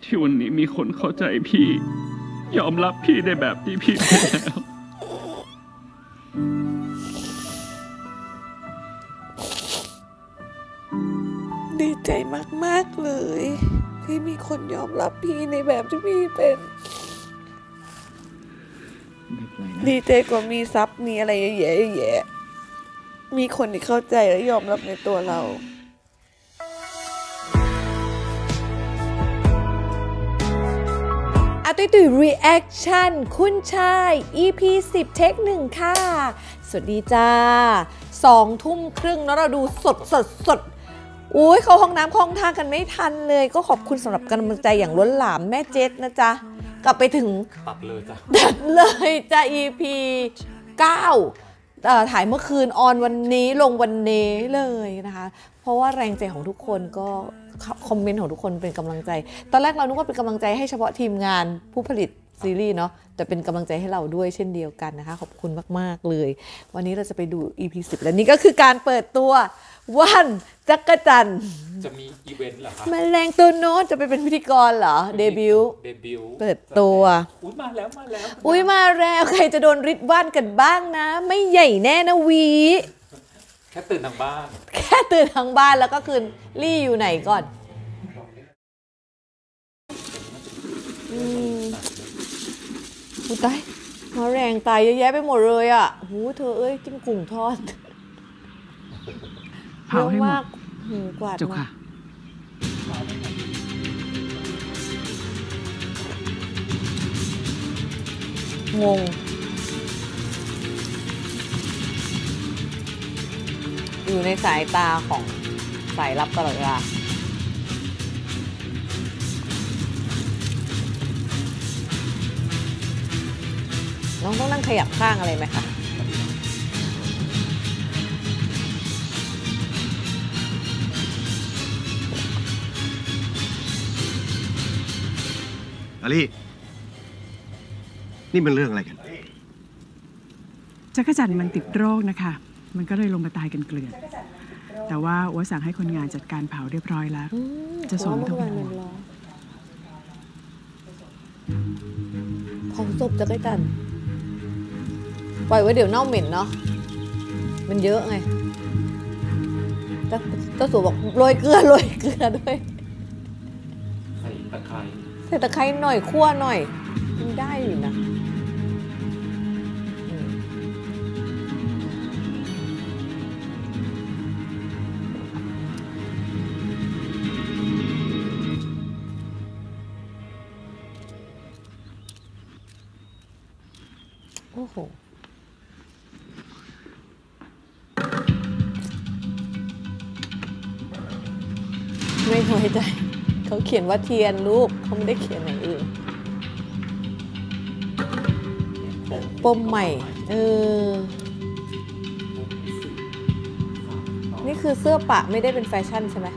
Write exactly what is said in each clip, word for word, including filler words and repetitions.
ที่วันนี้มีคนเข้าใจพี่ยอมรับพี่ได้แบบที่พี่เป็นแล้วดีใจมากๆเลยที่มีคนยอมรับพี่ในแบบที่พี่เป็นดีใจกว่ามีทรัพย์มีอะไรแย่ๆมีคนที่เข้าใจและยอมรับในตัวเราอาตุยตุยรีแอคชั่นคุณชาย อี พี สิบ เทคหนึ่งค่ะสวัสดีจ้าสองทุ่มครึ่งแล้วเราดูสดสดสดอุ้ยเขาห้องน้ำคล้องท่ากันไม่ทันเลยก็ขอบคุณสำหรับกำลังใจอย่างล้นหลามแม่เจษนะจ๊ะกลับไปถึงตัดเลยจ้ะตัดเลยจ้ะ อี พี เก้าถ่ายเมื่อคืนออนวันนี้ลงวันนี้เลยนะคะเพราะว่าแรงใจของทุกคนก็คอมเมนต์ของทุกคนเป็นกำลังใจตอนแรกเรานึกว่าเป็นกำลังใจให้เฉพาะทีมงานผู้ผลิตซีรีส์เนาะแต่เป็นกำลังใจให้เราด้วยเช่นเดียวกันนะคะขอบคุณมากๆเลยวันนี้เราจะไปดู อี พี สิบและนี่ก็คือการเปิดตัววันจักรจันทร์จะมีอีเวนต์เหรอคะแมลงตัวโน้ตจะไปเป็นพิธีกรเหรอเดบิวต์เดบิวต์เปิดตัวอุ้ยมาแล้วมาแล้วอุ้ยมาแล้วใครจะโดนริดบ้านกันบ้างนะไม่ใหญ่แน่นะวีแค่ตื่นทางบ้านแค่ตื่นทางบ้านแล้วก็คืนลี่อยู่ไหนก่อนอืมหูตายมาแรงตายเยอะแยะไปหมดเลยอ่ะหูเธอเอ้ยจิ้มกุ้งทอดเผาให้หมดหูกวาดเจ้าค่ะงงอยู่ในสายตาของสายลับตลอดเวลาน้องต้องนั่งขยับข้างอะไรไหมคะอาลี่นี่เป็นเรื่องอะไรกันจักรจันทร์มันติดโรคนะคะมันก็เลยลงมาตายกันเกลื่อนแต่ว่าอัวสั่งให้คนงานจัดการเผาเรียบร้อยแล้วจะส่งไม่ต้องเป็นห่วงเผาศพจักรจันทร์ปล่อยไว้เดี๋ยวเน่าเหม็นเนาะมันเยอะไงเจ้าสัวบอกโรยเกลือโรยเกลือด้วยใส่ตะไคร้ใส่ตะไคร้หน่อยคั่วหน่อยมันได้อยู่นะโอ้โหไม่ไว้ใจเขาเขียนว่าเทียนลูกเขาไม่ได้เขียนอย่างอื่นปมใหม่เออนี่คือเสื้อปะไม่ได้เป็นแฟชั่นใช่ไหม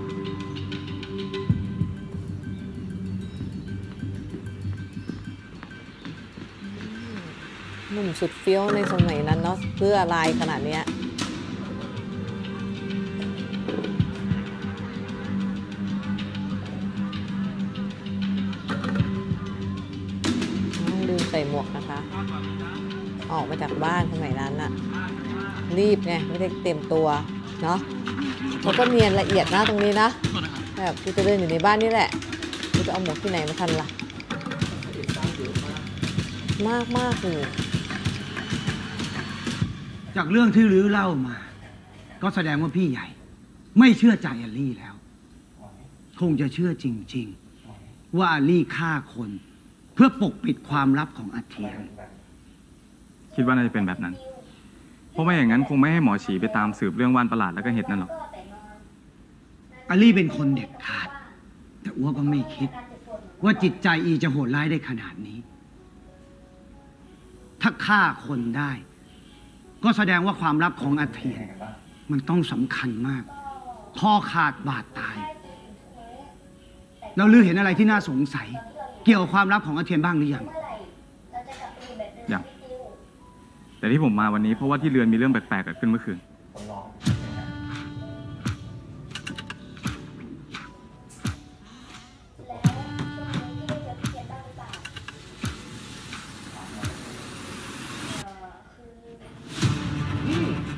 หนุ่มสุดเฟี้ยวในสมัยนั้นเนาะเสื้อลายขนาดเนี้ยลืมใส่หมวกนะคะออกมาจากบ้านสมัยนั้นน่ะรีบไงไม่ได้เต็มตัวเนาะเขาก็เนียนละเอียดนะตรงนี้นะแบบกูจะเดินอยู่ในบ้านนี่แหละกูจะเอาหมวกที่ไหนมาทันล่ะมากมากเลยจากเรื่องที่ลือเล่ามาก็แสดงว่าพี่ใหญ่ไม่เชื่อใจอาลี่แล้วคงจะเชื่อจริงๆว่าอาลี่ฆ่าคนเพื่อปกปิดความลับของอาเทียนคิดว่าน่าจะเป็นแบบนั้นเพราะไม่อย่างนั้นคงไม่ให้หมอฉีไปตามสืบเรื่องว่านประหลาดแล้วก็เห็ดนั่นหรอกอาลี่เป็นคนเด็ดขาดแต่อ้วก็ไม่คิดว่าจิตใจอีจะโหดร้ายได้ขนาดนี้ถ้าฆ่าคนได้ก็แสดงว่าความลับของอาเทียนมันต้องสำคัญมากคอขาดบาดตายแล้วลือเห็นอะไรที่น่าสงสัยเกี่ยวกับความลับของอาเทียนบ้างหรือยังยังแต่ที่ผมมาวันนี้เพราะว่าที่เรือนมีเรื่องแปลกๆเกิดขึ้นเมื่อคืน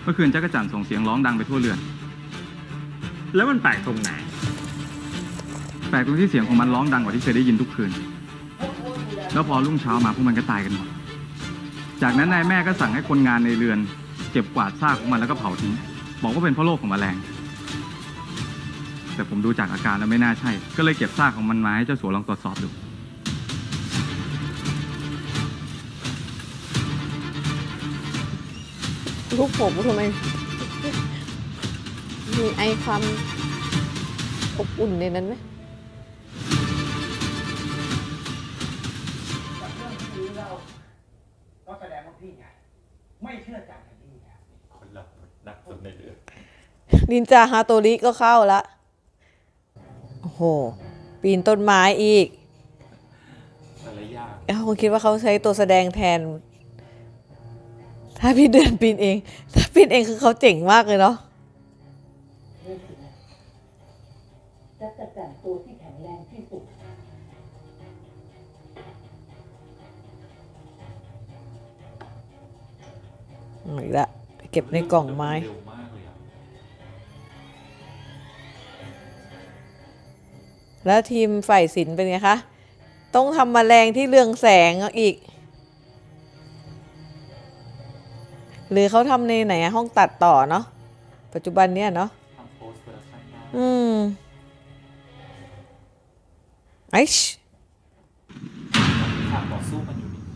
เมื่อคืนจักรจั่นส่งเสียงร้องดังไปทั่วเรือนแล้วมันแปลกตรงไหนแปลกตรงที่เสียงของมันร้องดังกว่าที่เคยได้ยินทุกคืน แล้วพอรุ่งเช้ามาพวกมันก็ตายกันหมด จากนั้นนายแม่ก็สั่งให้คนงานในเรือนเก็บกวาดซากของมันแล้วก็เผาทิ้ง บอกว่าเป็นเพราะโรคของแมลง แต่ผมดูจากอาการแล้วไม่น่าใช่ ก็เลยเก็บซากของมันมาให้เจ้าสัวลองตรวจสอบดูลูกผมทำไมมีไอความอบอุ่นในนั้นไหมก็แสดงว่าพี่ใหญ่ไม่เชื่อใจกันพี่แล้วคนเราหนักสุดในเรือนินจาฮาโตริก็เข้าละโอ้โห ปีนต้นไม้อีกแต่ละอย่างเอ้าผมคิดว่าเขาใช้ตัวแสดงแทน ถ้าพี่เดือนปีนเอง ถ้าปีนเองคือเขาเจ๋งมากเลยเนาะจักรจั่นตัวที่แข็งแรงที่สุดอีกละเก็บในกล่องไม้เร็วมากเลยอะแล้วทีมฝ่ายศิลป์เป็นไงคะ ต้องทำแมลงที่เรืองแสงอีก หรือเขาทำในไหนอะห้องตัดต่อเนาะ ปัจจุบันเนี้ยเนาะทำโพสต์โปรดักชั่นได้อืม ไอชฉากต่อสู้มันอยู่นี่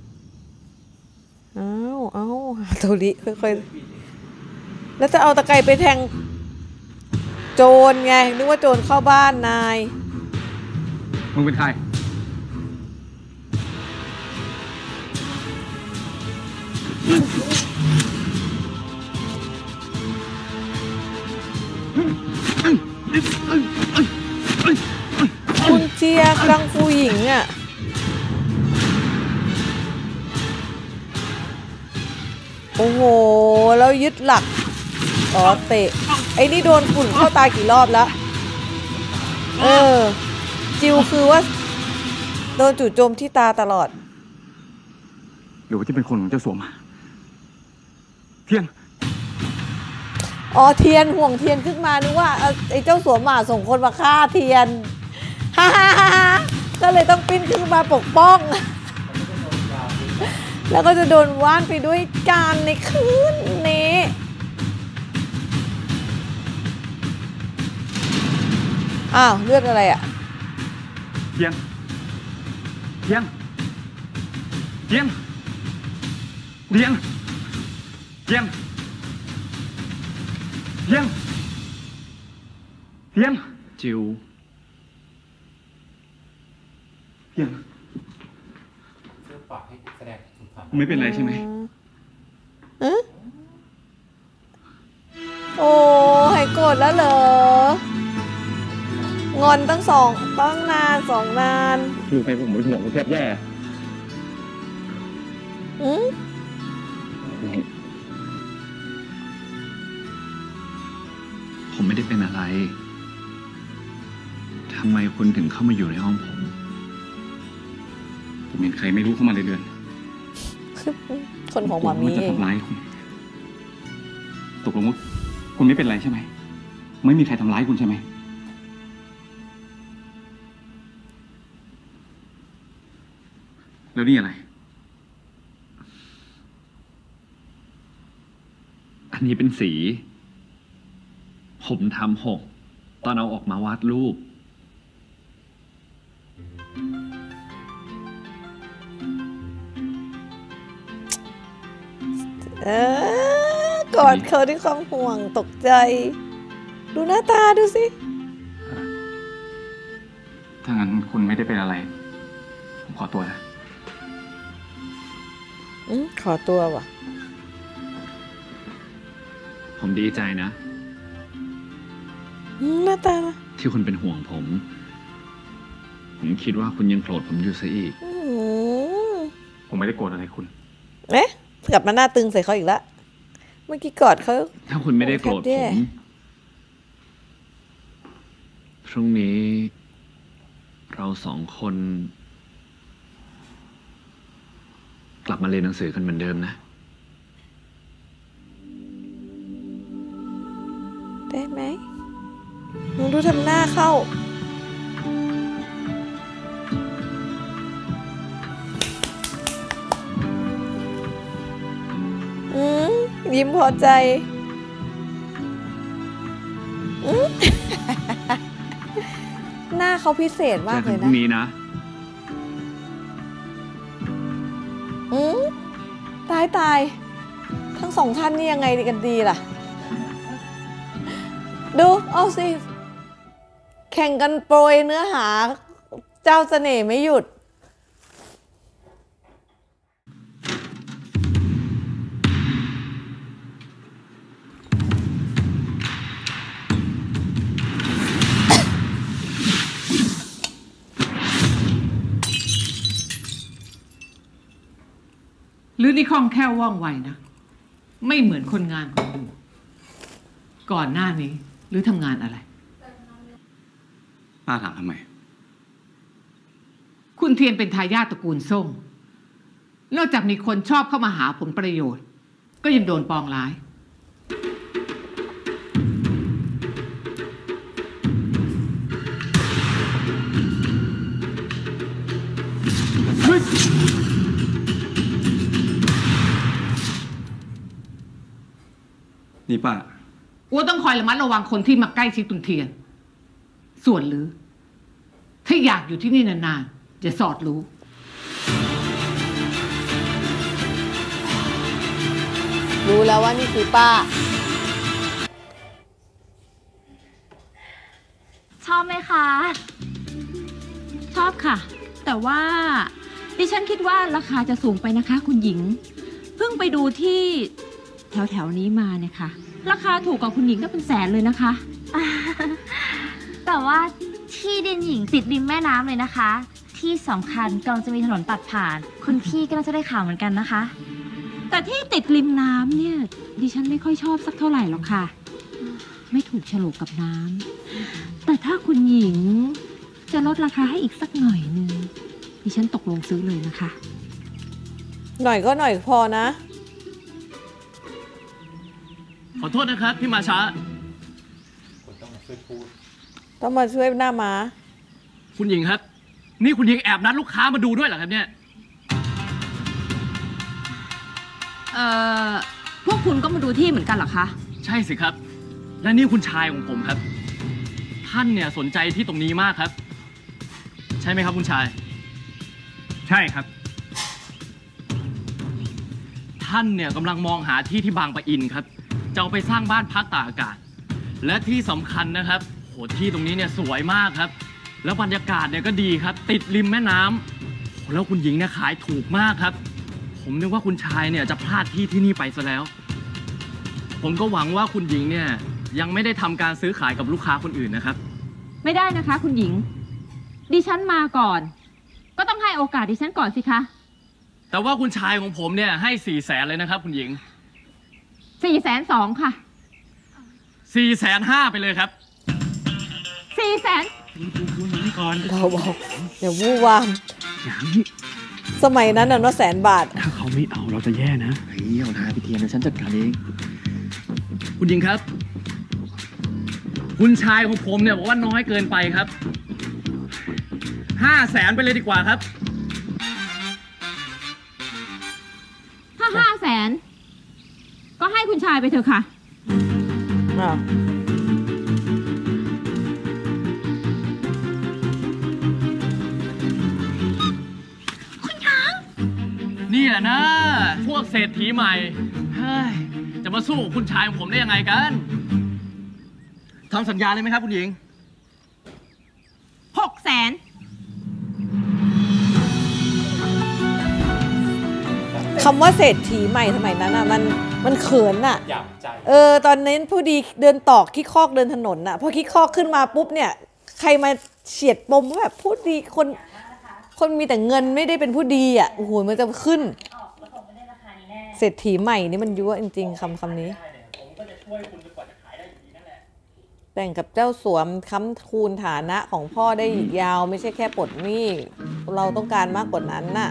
อ้าวอ้าวฮาโตริค่อยๆ แล้วจะเอาตะไคร้ไปแทงโจรไง นึกว่าโจรเข้าบ้านนายมึงเป็นใครคุณเจียกังฟูหญิงอ่ะ โอ้โห แล้วยึดหลัก อ๋อเตะ ไอ้นี่โดนฝุ่นเข้าตากี่รอบแล้ว เออ จิวคือว่า โดนจู่โจมที่ตาตลอดหรือว่าที่เป็นคนของเจ้าสัวมา เทียนอ๋อเทียนห่วงเทียนขึ้นมานึกว่าเอาไอ้เจ้าสัวหมาส่งคนมาฆ่าเทียน ฮ่าฮ่าฮ่าก็เลยต้องปิ้นขึ้นมาปกป้อง แล้วก็จะโดนว่านไปด้วยการในคืนนี้อ้าวเลือดอะไรอ่ะเทียน เทียน เทียน เทียน เทียน เทียน เทียนจิวเทียนเสื้อปากให้แสดงสุดท้ายไม่เป็นไรใช่ไหมเอ๊ะโอ้หายโกรธแล้วเหรอ งอนตั้งสองตั้งนานสองนานรู้ไหมผมเป็นห่วงผมแทบแย่อืมผมไม่ได้เป็นอะไร ทำไมคุณถึงเข้ามาอยู่ในห้องผมผมเห็นใครไม่รู้เข้ามาในเรือนคนของหมามีจะเองทำร้ายคุณ ตกลงว่าคุณไม่เป็นไรใช่ไหม ไม่มีใครทำร้ายคุณใช่ไหม แล้วนี่อะไรอันนี้เป็นสี ผมทำหก ตอนเอาออกมาวาดรูปเออกอดเขาด้วยความห่วงตกใจ ดูหน้าตาดูสิถ้างั้นคุณไม่ได้เป็นอะไร ผมขอตัวนะอืมขอตัวว่ะผมดีใจนะอืมหน้าตาที่คุณเป็นห่วงผม ผมคิดว่าคุณยังโกรธผมอยู่ซะอีกอืมผมไม่ได้โกรธอะไรคุณเอ๊ะกลับมาหน้าตึงใส่เขาอีกแล้ว เมื่อกี้กอดเขาถ้าคุณไม่ได้โกรธแทบแย่ผม พรุ่งนี้ เราสองคน กลับมาเรียนหนังสือกันเหมือนเดิมนะได้ไหมมึงดูทำหน้าเข้าอืมยิ้มพอใจอืม หน้าเขาพิเศษมากเลยพรุ่นะงนี้นะอืมตายตายทั้งสองท่านนี่ยังไงกันดีล่ะ ดูเอาสิ แข่งกันโปรยเนื้อหาเจ้าเสน่ห์ไม่หยุดหรือนี่คล่องแคล่วว่องไวนะ ไม่เหมือนคนงานคนอื่นก่อนหน้านี้หรือทำงานอะไรป้าถามทำไมคุณเทียนเป็นทายาทตระกูลส้มนอกจากมีคนชอบเข้ามาหาผลประโยชน์ ก็ยังโดนปองร้ายนี่ป้าอัวต้องคอยระมัดระวังคนที่มาใกล้ชิดคุณเทียน ส่วนหรือ ถ้าอยากอยู่ที่นี่นานๆจะสอดรู้รู้แล้วว่านี่คือป้าชอบไหมคะ ชอบค่ะ แต่ว่าดิฉันคิดว่าราคาจะสูงไปนะคะ คุณหญิง เพิ่งไปดูที่แถวแถวๆนี้มาเนี่ยค่ะ ราคาถูกกว่าคุณหญิงก็เป็นแสนเลยนะคะแต่ว่าที่ดินหญิงติดริมแม่น้ำเลยนะคะ ที่สำคัญกำลังจะมีถนนตัดผ่าน คุณพี่ก็น่าจะได้ข่าวเหมือนกันนะคะแต่ที่ติดริมน้ำเนี่ย ดิฉันไม่ค่อยชอบสักเท่าไหร่หรอกค่ะ ไม่ถูกโฉลกกับน้ำแต่ถ้าคุณหญิงจะลดราคาให้อีกสักหน่อยนึงดิฉันตกลงซื้อเลยนะคะหน่อยก็หน่อยพอนะขอโทษนะครับที่มาช้าคนต้องมาช่วยพูดต้องมาช่วยหน้าม้าคุณหญิงครับ นี่คุณหญิงแอบนัดลูกค้ามาดูด้วยเหรอครับเนี่ยเอ่อ พวกคุณก็มาดูที่เหมือนกันเหรอคะใช่สิครับ และนี่คุณชายของผมครับ ท่านเนี่ยสนใจที่ตรงนี้มากครับ ใช่ไหมครับคุณชายใช่ครับท่านเนี่ยกำลังมองหาที่ที่บางปะอินครับ จะเอาไปสร้างบ้านพักตากอากาศ และที่สำคัญนะครับโหที่ตรงนี้เนี่ยสวยมากครับ แล้วบรรยากาศเนี่ยก็ดีครับ ติดริมแม่น้ำโหแล้วคุณหญิงเนี่ยขายถูกมากครับ ผมนึกว่าคุณชายเนี่ยจะพลาดที่ที่นี่ไปซะแล้ว ผมก็หวังว่าคุณหญิงเนี่ยยังไม่ได้ทำการซื้อขายกับลูกค้าคนอื่นนะครับไม่ได้นะคะ คุณหญิง ดิฉันมาก่อน ก็ต้องให้โอกาสดิฉันก่อนสิคะแต่ว่าคุณชายของผมเนี่ยให้สี่แสนเลยนะครับ คุณหญิงสี่แสนสองค่ะสี่แสนห้าไปเลยครับสี่แสนเราบอกอย่าวู่วามสมัยนั้นน่ะเนาะแสนบาทถ้าเขาไม่เอาเราจะแย่นะเฮ้ยเอานะพี่เทียนเดี๋ยวฉันจัดการเอง คุณหญิงครับ คุณชายของผมเนี่ยบอกว่าน้อยเกินไปครับห้าแสนไปเลยดีกว่าครับถ้าห้าแสนก็ให้คุณชายไปเถอะค่ะอ้าวนี่แหละนะ พวกเศรษฐีใหม่เฮ้ยจะมาสู้กับคุณชายของผมได้ยังไงกันทำสัญญาเลยไหมครับคุณหญิงหกแสนคำว่าเศรษฐีใหม่สมัยนั้นอ่ะมันมันเขินอ่ะหยาบใจเออตอนนั้นผู้ดีเดินตอกขี้คอกเดินถนนน่ะพอขี้คอกขึ้นมาปุ๊บเนี่ย ใครมาเฉียดปมว่าแบบผู้ดีคนคนมีแต่เงินไม่ได้เป็นผู้ดีอ่ะโอ้โหมันจะขึ้น เศรษฐีใหม่นี่มันยั่วจริงๆคำคำนี้แต่งกับเจ้าสวมค้ำคูณฐานะของพ่อได้อีกยาวไม่ใช่แค่ปลดหนี้เราต้องการมากกว่านั้นน่ะ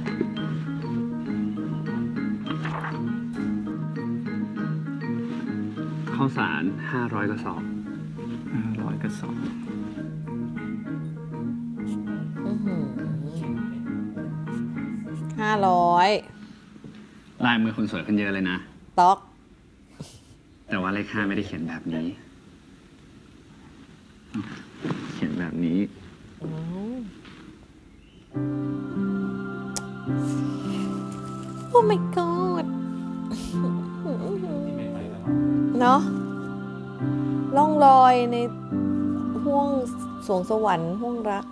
ข้าวสารห้าร้อยกระสอบห้าร้อยกับสองห้าร้อยลายมือคุณสวยขึ้นเยอะเลยนะต๊อกแต่ว่าเลขห้าไม่ได้เขียนแบบนี้ เขียนแบบนี้โอ้ my god เนาะล่องลอยในห้วงสวงสวรรค์ห้วงรัก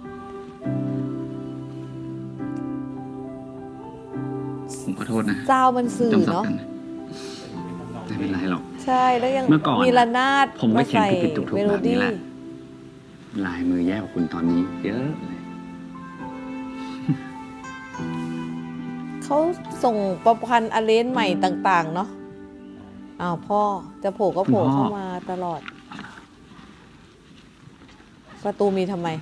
ผมขอโทษนะเจ้ามันสื่อจำศัพเนาะท์กันไม่เป็นไรหรอกใช่แล้วยังเมื่อก่อนมีระนาดผมก็เขียนใส่ผิดๆถูกๆเมโลแบบนี้ดี้แหละ ลายมือแย่กว่าคุณตอนนี้ เยอะเลยเขาส่งประพันธ์อาเลนใหม่ต่างๆ เนาะอ้าวพ่อจะโผล่ก็โผล่คุณพ่อเข้ามาตลอด ประตูมีทำไม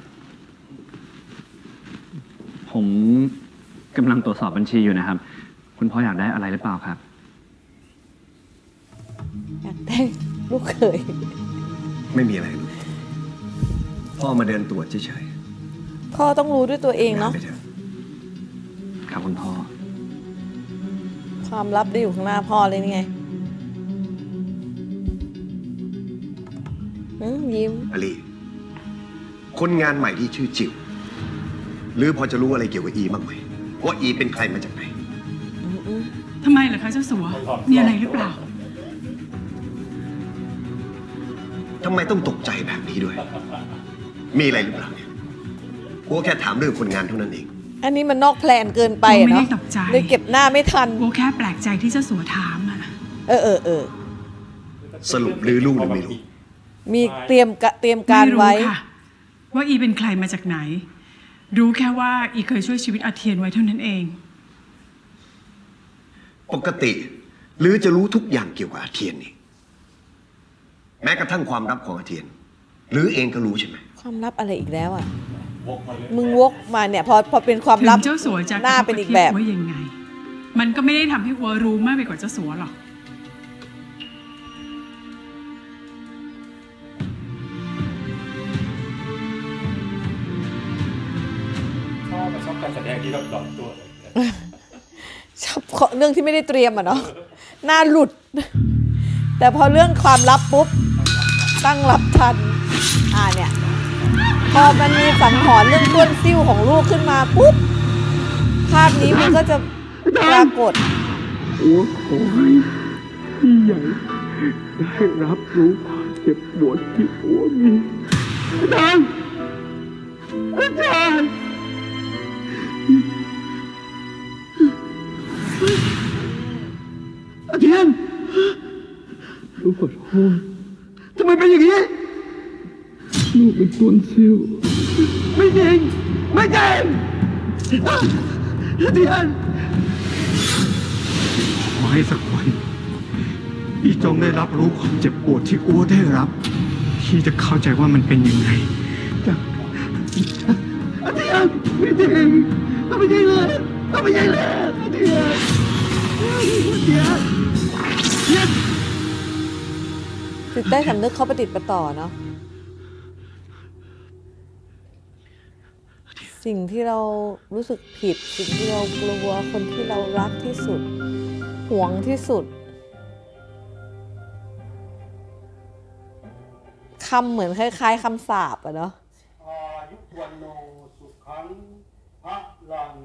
ผมกำลังตรวจสอบบัญชีอยู่นะครับ คุณพ่ออยากได้อะไรหรือเปล่าครับอยากได้ลูกเขยไม่มีอะไรลูกพ่อมาเดินตรวจเฉยพ่อต้องรู้ด้วยตัวเองๆเนาะไปเถอะครับคุณพ่อความลับได้อยู่ข้างหน้าพ่อเลยนี่ไงอืมยิ้มอลีคนงานใหม่ที่ชื่อจิวหรือพอจะรู้อะไรเกี่ยวกับอีบ้างไหมว่าอีเป็นใครมาจากไหนทำไมเหรอคะเจ้าสัว มีอะไรหรือเปล่าทำไมต้องตกใจแบบนี้ด้วย มีอะไรหรือเปล่าเนี่ยกูแค่ถามเรื่องคนงานเท่านั้นเองอันนี้มันนอกแพลนเกินไปโอ้อะไม่เนาะได้ตกใจเลยเก็บหน้าไม่ทันโอ้แค่แปลกใจที่เจ้าสัวถามอะเออเออเออสรุปหรือลูกหรือไม่รู้มีเตรียมกะเตรียมการไม่รู้ไว้ค่ะ ว่าอีเป็นใครมาจากไหน รู้แค่ว่าอีเคยช่วยชีวิตอาเทียนไว้เท่านั้นเองปกติ หรือจะรู้ทุกอย่างเกี่ยวกับอาเทียนนี่แม้กระทั่งความลับของอาเทียน หรือเองก็รู้ใช่ไหมความลับอะไรอีกแล้วอ่ะ มึงวกมาเนี่ย พอพอเป็นความถึลับงเจ้าสัวจะหน้าเป็นอีกแบบว่ายังไง มันก็ไม่ได้ทำให้อัวรู้มากไปกว่าเจ้าสัวหรอกชอบชอบการแสดงที่เราหลอนตัวชอบเรื่องที่ไม่ได้เตรียมอ่ะเนาะหน้าหลุด แต่พอเรื่องความลับปุ๊บ ตั้งรับทัน อ่าเนี่ย พอมันมีสังหรณ์เรื่องต้วนซิ่วของลูกขึ้นมาปุ๊บ ภาพนี้มันก็จะปรากฏโอ้ขอให้พี่ใหญ่ได้รับรู้ความเจ็บปวดที่อัวมีอาจารย์อาจารย์อาเทียนลูกขอโทษทำไมเป็นอย่างนี้ลูกเป็นต้นซิวไม่จริงไม่จริงอาเทียนขอให้สักวันพี่จงได้รับรู้ความเจ็บปวดที่อัวได้รับพี่จะเข้าใจว่ามันเป็นยังไงอาเทียนไม่จริงไม่จริงเลยไม่จริงเลยอาเทียนอาเทียนจิตใต้สำนึกเขาประติดประต่อเนาะสิ่งที่เรารู้สึกผิด สิ่งที่เรากลัวคนที่เรารักที่สุดหวงที่สุดคำเหมือนคล้ายๆคำสาปอะเนาะอายุวันโนสุขังพระลัง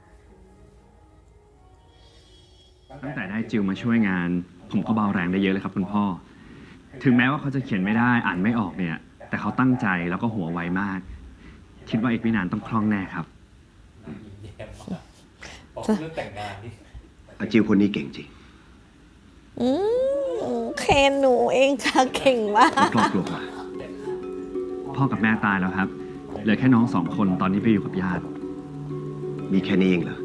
ตั้งแต่ได้จิวมาช่วยงาน ผมก็เบาแรงได้เยอะเลยครับคุณพ่อ ถึงแม้ว่าเขาจะเขียนไม่ได้อ่านไม่ออกเนี่ย แต่เขาตั้งใจแล้วก็หัวไวมาก คิดว่าอีกไม่นานต้องคล่องแน่ครับบอกเรื่องแต่งงานนี่อาจิวคนนี้เก่งจริงอืมเคนหนูเองค่ะเก่งมากครอบครัวพ่อกับแม่ตายแล้วครับ เหลือแค่น้องสองคนตอนนี้ไปอยู่กับญาติมีแค่นี้เองเหรอ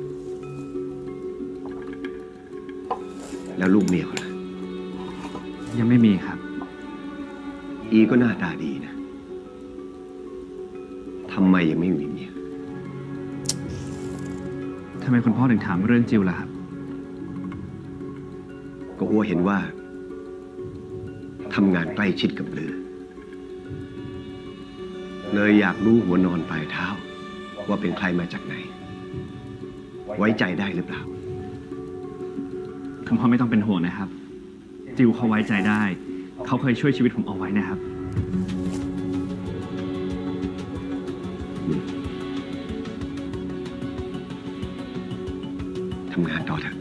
แล้วลูกเมียเขาล่ะยังไม่มีครับอีก็หน้าตาดีนะทำไมยังไม่มีเมียทำไมคุณพ่อถึงถามเรื่องจิวล่ะครับก็อัวเห็นว่าทำงานใกล้ชิดกับลือเลยอยากรู้หัวนอนปลายเท้า ว่าเป็นใครมาจากไหน ไว้ใจได้หรือเปล่าคุณพ่อไม่ต้องเป็นห่วงนะครับ จิวเขาไว้ใจได้ เขาเคยช่วยชีวิตผมเอาไว้นะครับทำงานต่อเถอะ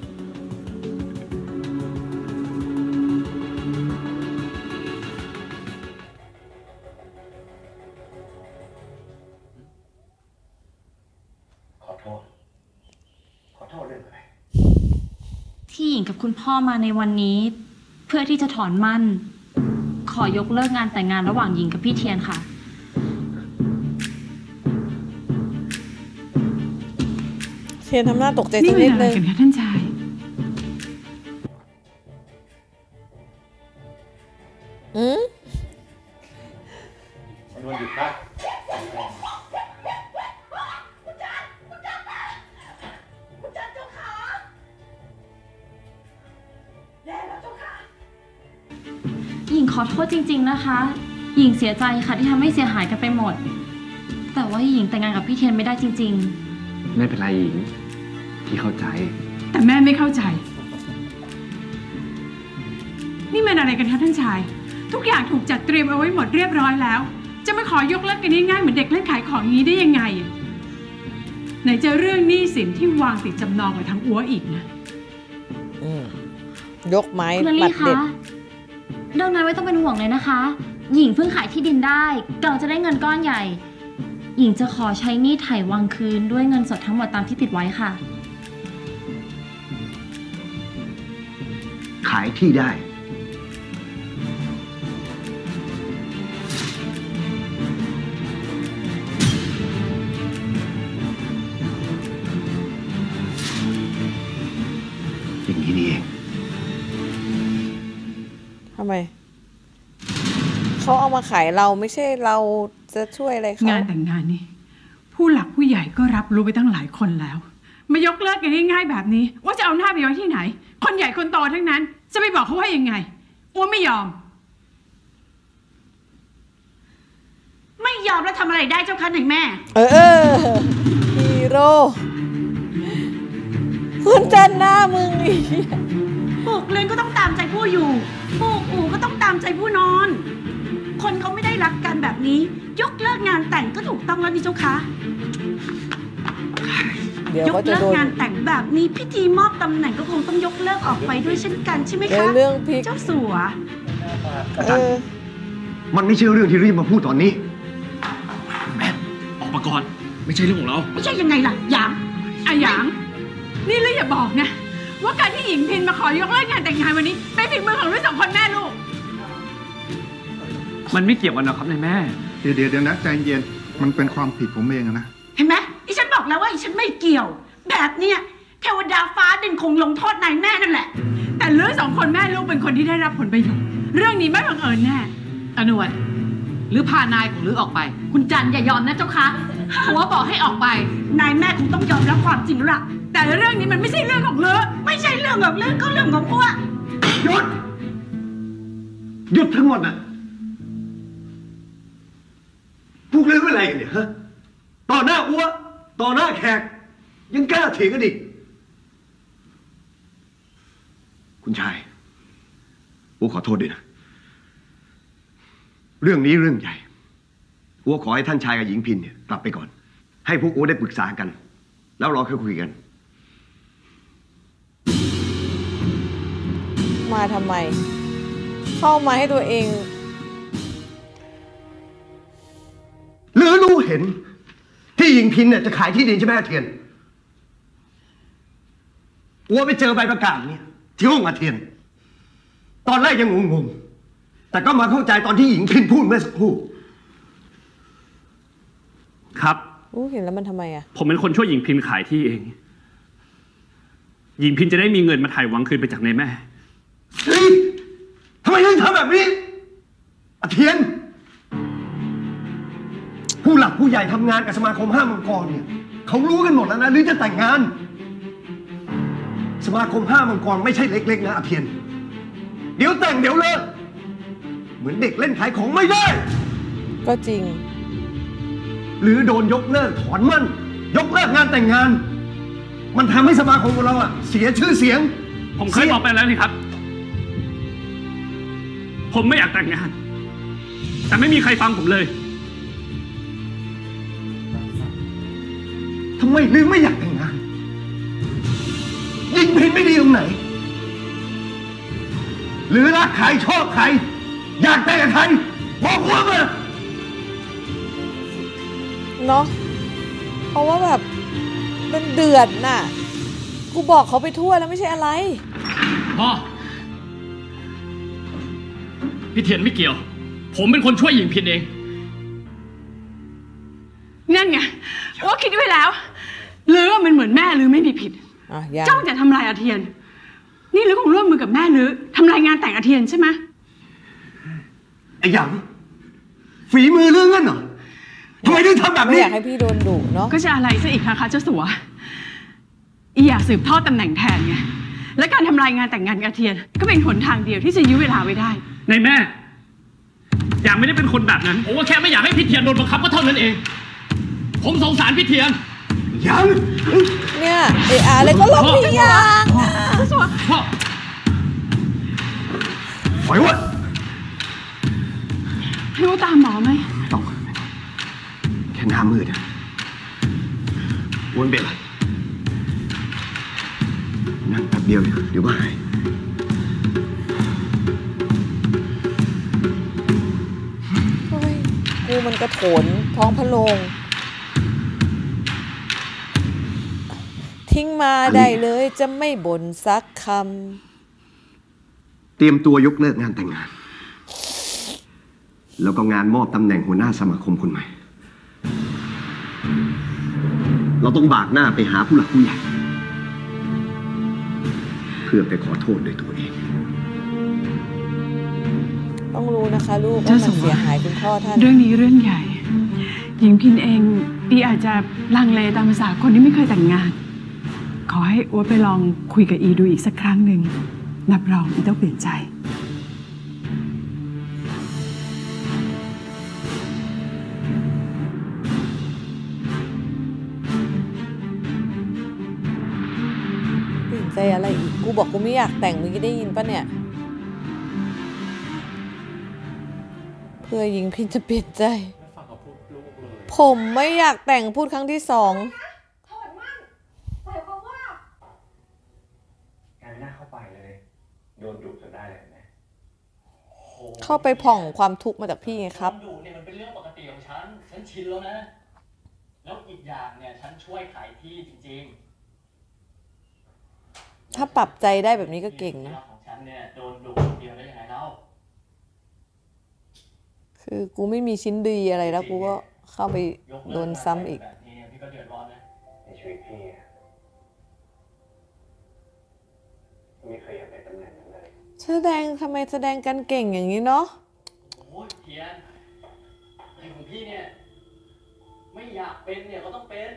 ขอโทษ ขอโทษเรื่องอะไร ที่หญิงกับคุณพ่อมาในวันนี้ เพื่อที่จะถอนมั่น ขอยกเลิกงานแต่งงานระหว่างหญิงกับพี่เทียนค่ะเทียนทำหน้าตกใจนี่สักเป็นินดอะไรนึงกันคะท่านชายอืมมันวันหยุดปะหญิงขอโทษจริงๆนะคะ หญิงเสียใจค่ะที่ทำให้เสียหายกันไปหมด แต่ว่าหญิงแต่งงานกับพี่เทียนไม่ได้จริงๆไม่เป็นไรหญิงที่เข้าใจแต่แม่ไม่เข้าใจ นี่มันอะไรกันคะท่านชาย ทุกอย่างถูกจัดเตรียมเอาไว้หมดเรียบร้อยแล้ว จะมาขอยกเลิกกันง่ายๆเหมือนเด็กเล่นขายของอย่างนี้ได้ยังไงอะไหนจะเรื่องหนี้สินที่วางติดจำนองกับทางอัวอีกนะอืมยกไม้คุณลปัลี่ดเด็ดคะเรื่องนั้นไม่ต้องเป็นห่วงเลยนะคะ หญิงเพิ่งขายที่ดินได้กำลังจะได้เงินก้อนใหญ่ หญิงจะขอใช้หนี้ไถ่วังคืนด้วยเงินสดทั้งหมดตามที่ติดไว้ค่ะขายที่ได้ อย่างนี้นี่เองทำไม เขาเอามาขายเราไม่ใช่เราจะช่วยอะไรเขางานแต่งงานนี่ผู้หลักผู้ใหญ่ก็รับรู้ไปตั้งหลายคนแล้วมายกเลิกกันง่ายๆแบบนี้ ว่าจะเอาหน้าไปไว้ที่ไหน คนใหญ่คนโตทั้งนั้น จะไปบอกเขาว่ายังไงว่าไม่ยอมไม่ยอมแล้วทำอะไรได้เจ้าคะนายแม่เออเออฮีโร่คุณจันหน้ามึงอีกปลูกเรือนก็ต้องตามใจผู้อยู่ปลูกอู่ก็ต้องตามใจผู้นอน คนเขาไม่ได้รักกันแบบนี้ ยกเลิกงานแต่งก็ถูกต้องแล้วนี่เจ้าคะเดี๋ยวยกเขาจะเลิกโดนงานแต่งแบบนี้พิธีมอบตำแหน่งก็คงต้องยกเลิกออกไปด้วยเช่นกันใช่ไหมเดี๋ยคะวเรื่องพลิกเจ้าสัวเออมันไม่ใช่เรื่องที่รีบมาพูดตอนนี้ออกมาก่อน ไม่ใช่เรื่องของเราไม่ใช่ยังไงล่ะหยางอะหยาง นี่เลยอย่าบอกนะ ว่าการที่หญิงพินมาขอยกเลิกงานแต่งงานวันนี้เป็นฝีมือของลูกสองคนแม่ลูกมันไม่เกี่ยวกันหรอกครับนายแม่เดี๋ยวเดี๋ยวนะใจเย็นมันเป็นความผิดผมเองนะเห็นไหมอีฉันบอกแล้วว่าอีฉันไม่เกี่ยว แบบเนี้ยเทวดาฟ้าดินคงลงโทษนายแม่นั่นแหละแต่ลูกสองคนแม่ลูกเป็นคนที่ได้รับผลประโยชน์เรื่องนี้ไม่บังเอิญแน่อนุวัตหรือพานายของลือออกไป คุณจันอย่ายอมนะเจ้าคะหัวบอกให้ออกไปนายแม่คงต้องยอมรับความจริงแล้วล่ะแต่เรื่องนี้มันไม่ใช่เรื่องของเลือไม่ใช่เรื่องของเรื่องก็เรื่องของอ้วหยุด หยุดทั้งหมดน่ะ พวกเรื่องอะไรกันเนี่ยฮะ ต่อหน้าอัวต่อหน้าแขก ยังกล้าเถียงกันอีก คุณชายอัวขอโทษด้วยนะ เรื่องนี้เรื่องใหญ่อัวขอให้ท่านชายกับหญิงพินเนี่ยกลับไปก่อน ให้พวกอัวได้ปรึกษากัน แล้วรอค่อยคุยกันมาทำไม เข้ามาให้ตัวเองหรือรู้เห็น ที่หญิงพินเนี่ยจะขายที่ดินใช่ไหมอาเทียนอัวไปเจอใบประกาศเนี่ยที่ห้องอาเทียน ตอนแรกยังงงๆแต่ก็มาเข้าใจตอนที่หญิงพินพูดเมื่อสักครู่ครับอู้เห็นแล้วมันทำไมอะผมเป็นคนช่วยหญิงพินขายที่เอง หญิงพินจะได้มีเงินมาถ่ายวังคืนไปจากนายแม่เฮ้ยทำไมถึงทำแบบนี้อาเทียน ผู้หลักผู้ใหญ่ทำงานกับสมาคมห้ามังกรเนี่ยเขารู้กันหมดแล้วนะหรือจะแต่งงาน สมาคมห้ามังกรไม่ใช่เล็กๆนะอาเทียน เดี๋ยวแต่งเดี๋ยวเลิกเหมือนเด็กเล่นขายของไม่ได้ก็จริงหรือโดนยกเลิกถอนมั่นยกเลิกงานแต่งงาน มันทำให้สมาคมของเราอะเสียชื่อเสียงผมเคยบอกไปแล้วนี่ครับ ผมไม่อยากแต่งงาน แต่ไม่มีใครฟังผมเลยทำไมลืมไม่อยากแต่งงานยิงพินไม่ดีตรงไหน หรือรักใครชอบใครอยากแต่งกับใครบอกว่ามาเนาะเพราะว่าแบบมันเดือดน่ะกูบอกเขาไปทั่วแล้วไม่ใช่อะไรพ่อพี่เทียนไม่เกี่ยวผมเป็นคนช่วยหญิงพินเองนั่นไงว่าคิดไว้แล้วหรือว่ามันเหมือนแม่หรือไม่มีผิดเจ้าจะทำลายอาเทียนนี่หรือคงร่วมมือกับแม่หรือทำลายงานแต่งอาเทียนใช่ไหมไอ้หยังฝีมือเรื่องนั้นเหรอทำไมถึงทำแบบนี้ไม่อยากให้พี่โดนดุเนาะก็จะอะไรซะอีกคะคะเจ้าสัวอีอยากสืบทอดตำแหน่งแทนไงและการทำลายงานแต่งงานอาเทียนก็เป็นหนทางเดียวที่จะยื้อเวลาไว้ได้ในแม่อยากไม่ได้เป็นคนแบบนั้นผมว่าแค่ไม่อยากให้พี่เทียนโดนบังคับก็เท่านั้นเองผมสงสารพี่เทียนยังเนี่ยไอ้อะไรก็ลบพี่ยังพ่อปล่อยวะให้ว่าตามหมอไหมต้องแค่หน้ามืดวนเป็นไรนั่งแป๊บเดียวเดี๋ยวก็หายเฮ้ยกูมันกระโถนท้องพะโลงทิ้งมาได้เลยจะไม่บ่นสักคำเตรียมตัวยกเลิกงานแต่งงานแล้วก็งานมอบตำแหน่งหัวหน้าสมาคมคนใหม่เราต้องบากหน้าไปหาผู้หลักผู้ใหญ่เพื่อไปขอโทษด้วยตัวเองต้องรู้นะคะลูกว่ามันเสียหายคุณพ่อท่านเรื่องนี้เรื่องใหญ่หญิงพินเองอีอาจจะลังเลตามภาษาคนที่ไม่เคยแต่งงานขอให้อัวไปลองคุยกับอีดูอีกสักครั้งหนึ่งนับรองอีต้องเปลี่ยนใจเปลี่ยนใจอะไรอีกกูบอกกูไม่อยากแต่งมึงได้ยินปะเนี่ยเพื่อหญิงพินจะเปลี่ยนใจผมไม่อยากแต่งพูดครั้งที่สองโดนดุจนได้เลยนะเข้าไปผ่องความทุกข์มาจากพี่ไงครับดุเนี่ยมันเป็นเรื่องปกติของฉันฉันชินแล้วนะแล้วอีกอย่างเนี่ยฉันช่วยขายที่จริงๆถ้าปรับใจได้แบบนี้ก็เก่งนะของฉันเนี่ยโดนดุเดียวได้ยังไงเล่าคือกูไม่มีชิ้นดีอะไรแล้วกูก็เข้าไปโดนซ้ำอีกพี่ก็เดือดร้อนนะในชีวิตพี่ไม่เคยอยากได้ตำแหน่งนั้นเลยแสดงทำไมแสดงกันเก่งอย่างนี้เนาะโอ้ยเทียนไอ้ของพี่เนี่ยไม่อยากเป็นเนี่ยก็ต้องเป็น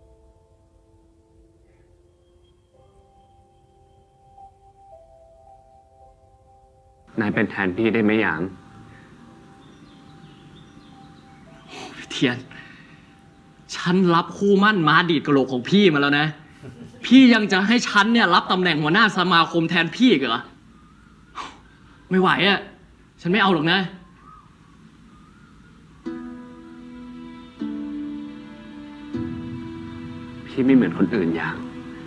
นายเป็นแทนพี่ได้ไหมหยางเทียนฉันรับคู่มั่นม้าดีดกระโหลกของพี่มาแล้วนะพี่ยังจะให้ฉันเนี่ยรับตำแหน่งหัวหน้าสมาคมแทนพี่เหรอไม่ไหวอ่ะฉันไม่เอาหรอกนะพี่ไม่เหมือนคนอื่นอย่าง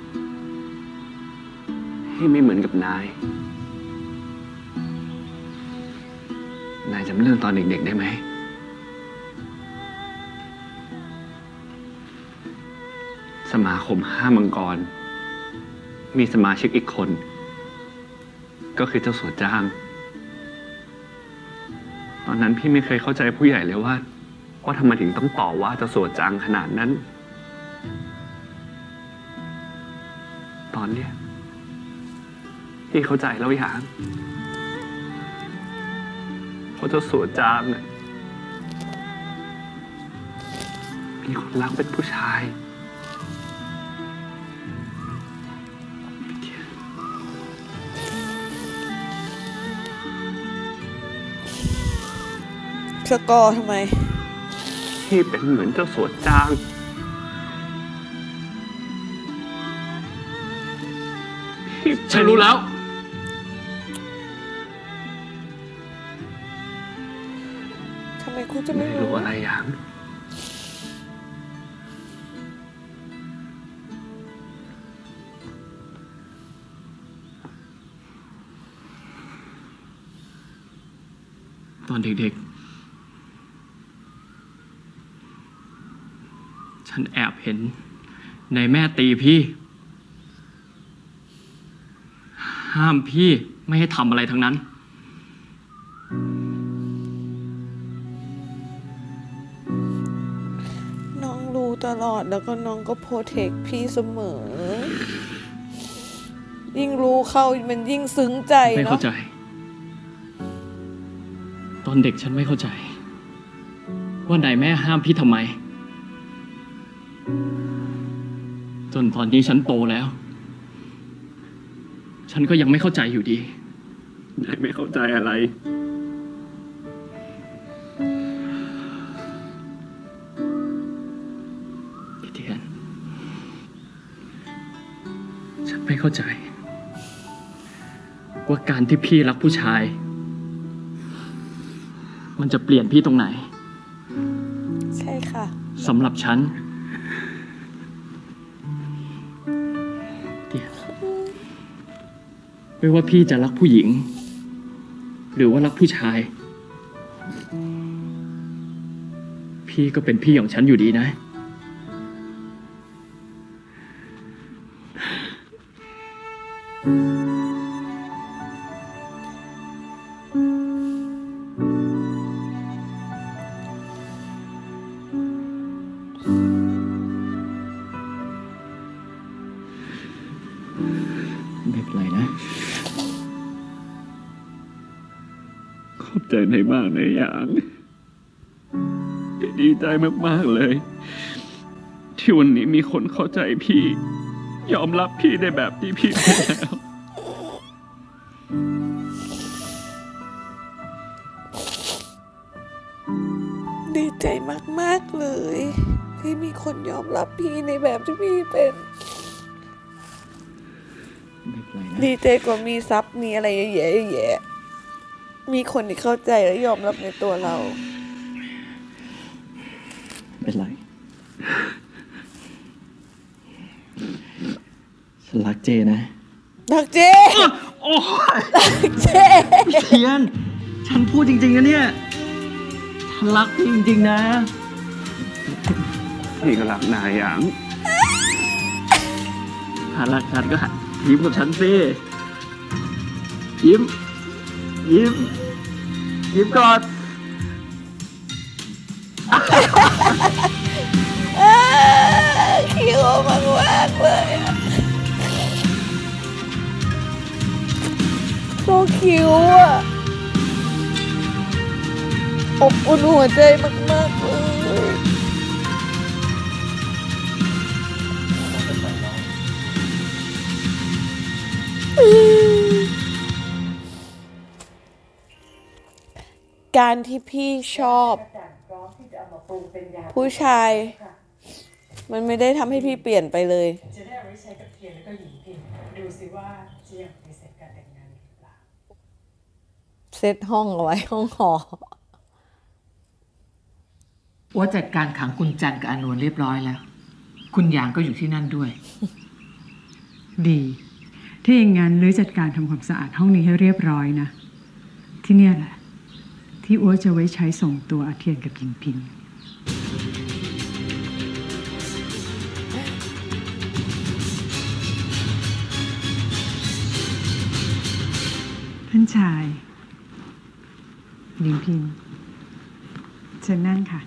พี่ไม่เหมือนกับนายนายจำเรื่องตอนเด็กๆได้ไหมสมาคมห้ามังกรมีสมาชิกอีกคนก็คือเจ้าสัวจ้างตอนนั้นพี่ไม่เคยเข้าใจผู้ใหญ่เลยว่าว่าทำไมถึงต้องต่อว่าเจ้าสัวจ้างขนาดนั้นตอนเนี้ยพี่เข้าใจแล้วอย่างเพราะเจ้าสัวจ้างเนี่ยมีคนรักเป็นผู้ชายสกอร์ทำไมพี่เป็นเหมือนเจ้าสัวจางฉันรู้แล้วทำไมคุณจะไม่ไม่รู้รู้อะไรอย่างตอนเด็กๆ ฉันแอบเห็นในแม่ตีพี่ ห้ามพี่ไม่ให้ทำอะไรทั้งนั้นน้องรู้ตลอดแล้วก็น้องก็โปรเทคพี่เสมอ ยิ่งรู้เข้ามันยิ่งซึ้งใจไม่เนาะเข้าใจ ตอนเด็กฉันไม่เข้าใจ ว่านายแม่ห้ามพี่ทำไม จนตอนนี้ฉันโตแล้ว ฉันก็ยังไม่เข้าใจอยู่ดีนายไม่เข้าใจอะไรพี่เทียน ฉันไม่เข้าใจ ว่าการที่พี่รักผู้ชาย มันจะเปลี่ยนพี่ตรงไหนใช่ค่ะสำหรับฉันเดี๋ยวไม่ว่าพี่จะรักผู้หญิง หรือว่ารักผู้ชาย พี่ก็เป็นพี่ของฉันอยู่ดีนะ ไม่เป็นไรนะขอบใจในมากในอย่างดีใจมากๆเลย ที่วันนี้มีคนเข้าใจพี่ ยอมรับพี่ได้แบบที่พี่เป็นแล้วดีใจมากๆเลย ที่มีคนยอมรับพี่ในแบบที่พี่เป็น ดีใจกว่ามีทรัพย์มีอะไรแย่ๆแย่ๆมีคนที่เข้าใจและยอมรับในตัวเราเป็นไร ฉันรักเจนะรักเจโอ้ยรักเจเทียน ฉันพูดจริงๆนะเนี่ย ฉันรักพี่จริงๆนะพี่ก็รักนายอย่างถ้ารักฉันก็หันยิ้มกับฉันสิ ยิ้ม ยิ้ม ยิ้มก่อนคิวมากมากเลยอะโซคิวอะอบอุ่นหัวใจมากๆเลยการที่พี่ชอบผู้ชาย มันไม่ได้ทำให้พี่เปลี่ยนไปเลยจะได้เอาไว้ใช้กับเทียนแล้วก็หญิงพิมพ์ดูสิว่าจะยังปฏิเสธการแต่งงานหรือเปล่าเซตห้องเอาไว้ห้องหอว่าจัดการขังคุณจันทร์กับอานนท์เรียบร้อยแล้ว คุณหยางก็อยู่ที่นั่นด้วยดีถ้าอย่างนั้นหรือจัดการทำความสะอาดห้องนี้ให้เรียบร้อยนะ ที่เนี่ยแหละ ที่อ้วจะไว้ใช้ส่งตัวอาเทียนกับหญิงพิมพ์ท่านชายหญิงพิมพ์เชิญนั่งค่ะ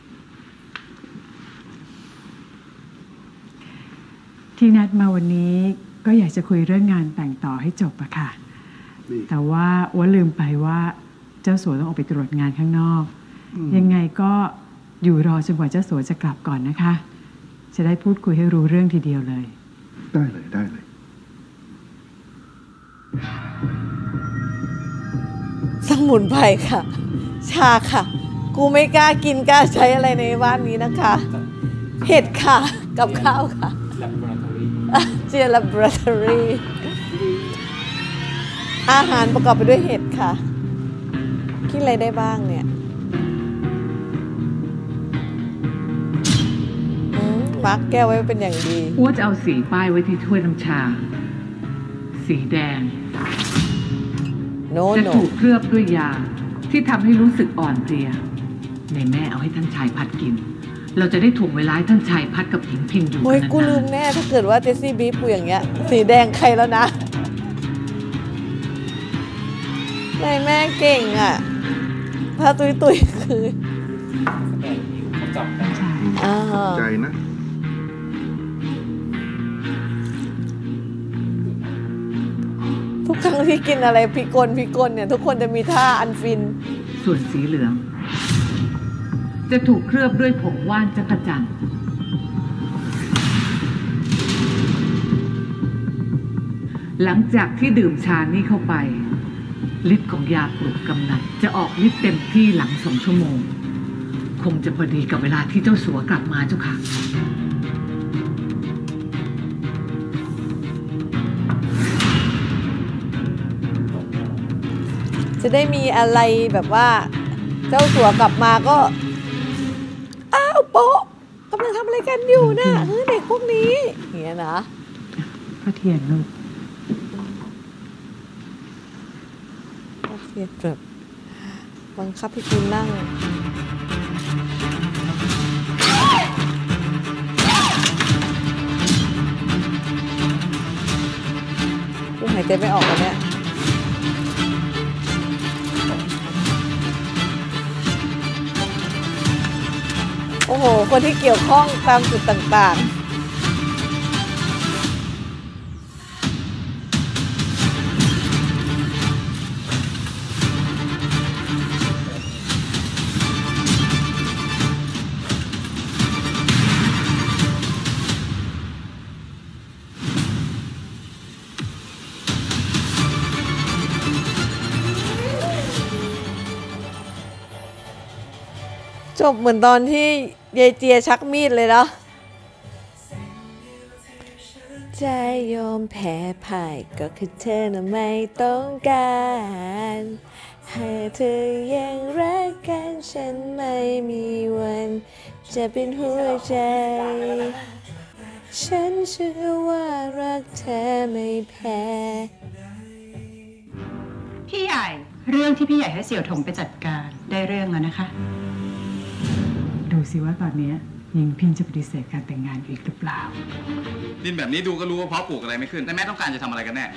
ที่นัดมาวันนี้ก็อยากจะคุยเรื่องงานแต่งต่อให้จบอะค่ะ แต่ว่าอ้วนลืมไปว่าเจ้าสัวต้องออกไปตรวจงานข้างนอก ยังไงก็อยู่รอจนกว่าเจ้าสัวจะกลับก่อนนะคะ จะได้พูดคุยให้รู้เรื่องทีเดียวเลยได้เลยได้เลยสมุนไพรค่ะ ชาค่ะกูไม่กล้ากินกล้าใช้อะไรในบ้านนี้นะคะ เห็ดค่ะกับข้าวค่ะ เจียลับบราทอรี่อาหารประกอบไปด้วยเห็ดค่ะคิดอะไรได้บ้างเนี่ยมาร์กแก้วไว้เป็นอย่างดีอ้วจะเอาสีป้ายไว้ที่ถ้วยน้ำชา สีแดง no, จะ no. ถูกเคลือบด้วยยาที่ทำให้รู้สึกอ่อนเพลียในแม่เอาให้ท่านชายพัดกิน เราจะได้ถ่วงเวลาให้ท่านชายพัดกับหญิงพินอยู่กันโอ้ยนานๆกูลืมแน่ถ้าเกิดว่าเจสซี่บีปูอย่างเงี้ยสีแดงใครแล้วนะนายแม่เก่งอ่ะถ้าตุยตุยคืออ่าใจนะทุกครั้งที่กินอะไรพิกลพิกลเนี่ยทุกคนจะมีท่าอันฟินส่วนสีเหลือง จะถูกเคลือบด้วยผงว่านจักรจั่นหลังจากที่ดื่มชานี้เข้าไปฤทธิ์ของยาปลุกกำนัดจะออกฤทธิ์เต็มที่หลังสองชั่วโมงคงจะพอดีกับเวลาที่เจ้าสัวกลับมาเจ้าค่ะจะได้มีอะไรแบบว่าเจ้าสัวกลับมาก็อ้าวโป๊ะกำลังทำอะไรกันอยู่นะเฮ้ยเด็กพวกนี้อย่างเงี้ยนะพระเทียนลูกพระเทียนแบบบังคับให้คุณนั่งกูหายใจไม่ออกแล้วเนี่ยโอ้โหคนที่เกี่ยวข้องตามจุดต่างๆจบเหมือนตอนที่ยายเจียชักมีดเลยเนาะใจยอมแพ้พ่ายก็คือเธอน่ะไม่ต้องการให้เธอยังรักกันฉันไม่มีวันจะเป็นหัวใจฉันเชื่อว่ารักเธอไม่แพ้พี่ใหญ่เรื่องที่พี่ใหญ่ให้เสี่ยวถงไปจัดการได้เรื่องแล้วนะคะดูสิว่าตอนนี้หญิงพินจะปฏิเสธการแต่งงานอีกหรือเปล่าดินแบบนี้ดูก็รู้ว่าเพราะปลูกอะไรไม่ขึ้นแต่แม่ต้องการจะทำอะไรกันแน่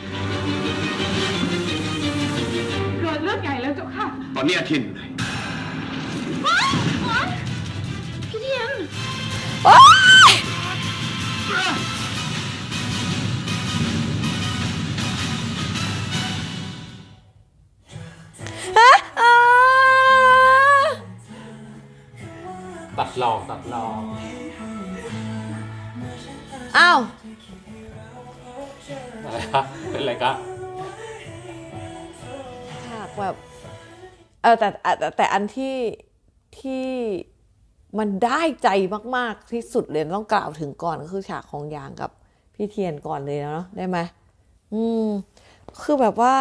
เกิดเรื่องใหญ่แล้วเจ้าค่ะตอนนี้อาทิตย์อยู่ไหนพี่เทียนตัดหลอกตัดหลอกอ้าวอะไรครับเป็นอะไรครับฉากแบบเออแต่แต่แต่อันที่ที่มันได้ใจมากๆที่สุดเลยต้องกล่าวถึงก่อนก็คือฉากของหยางกับพี่เทียนก่อนเลยเนาะได้ไหมอืมคือแบบว่า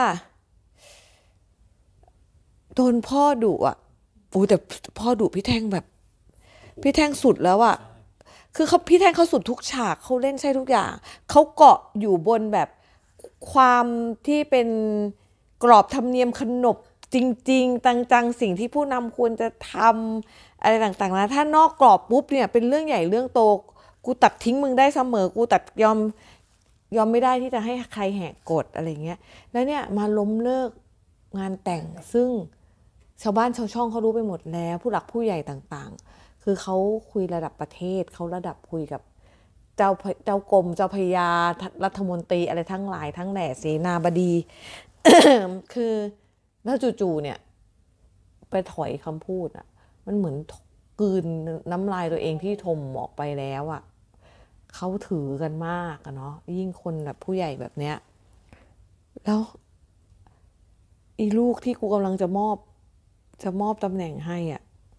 โดนพ่อดุอ่ะโอ้แต่พ่อดุพี่แท่งแบบพี่แท่งสุดแล้วอ่ะคือเขาพี่แท่งเขาสุดทุกฉากเขาเล่นใช่ทุกอย่างเขาเกาะอยู่บนแบบความที่เป็นกรอบธรรมเนียมขนบจริงๆจังๆสิ่งที่ผู้นำควรจะทำอะไรต่างๆนะถ้านอกกรอบปุ๊บเนี่ยเป็นเรื่องใหญ่เรื่องโตกูตัดทิ้งมึงได้เสมอกูตัดยอมยอมไม่ได้ที่จะให้ใครแหกกฎอะไรเงี้ยแล้วเนี่ยมาล้มเลิกงานแต่งซึ่งชาวบ้านชาวช่องเขารู้ไปหมดแล้วผู้หลักผู้ใหญ่ต่างๆคือเขาคุยระดับประเทศเขาระดับคุยกับเจ้าเจ้ากรมเจ้าพญารัฐมนตรีอะไรทั้งหลายทั้งแหล่เสนาบดี คือแล้วจู่ๆเนี่ยไปถอยคำพูดอ่ะมันเหมือนกลืนน้ำลายตัวเองที่ทมออกไปแล้วอ่ะเขาถือกันมากอะเนาะยิ่งคนแบบผู้ใหญ่แบบเนี้ยแล้วอีลูกที่กูกำลังจะมอบจะมอบตำแหน่งให้อ่ะ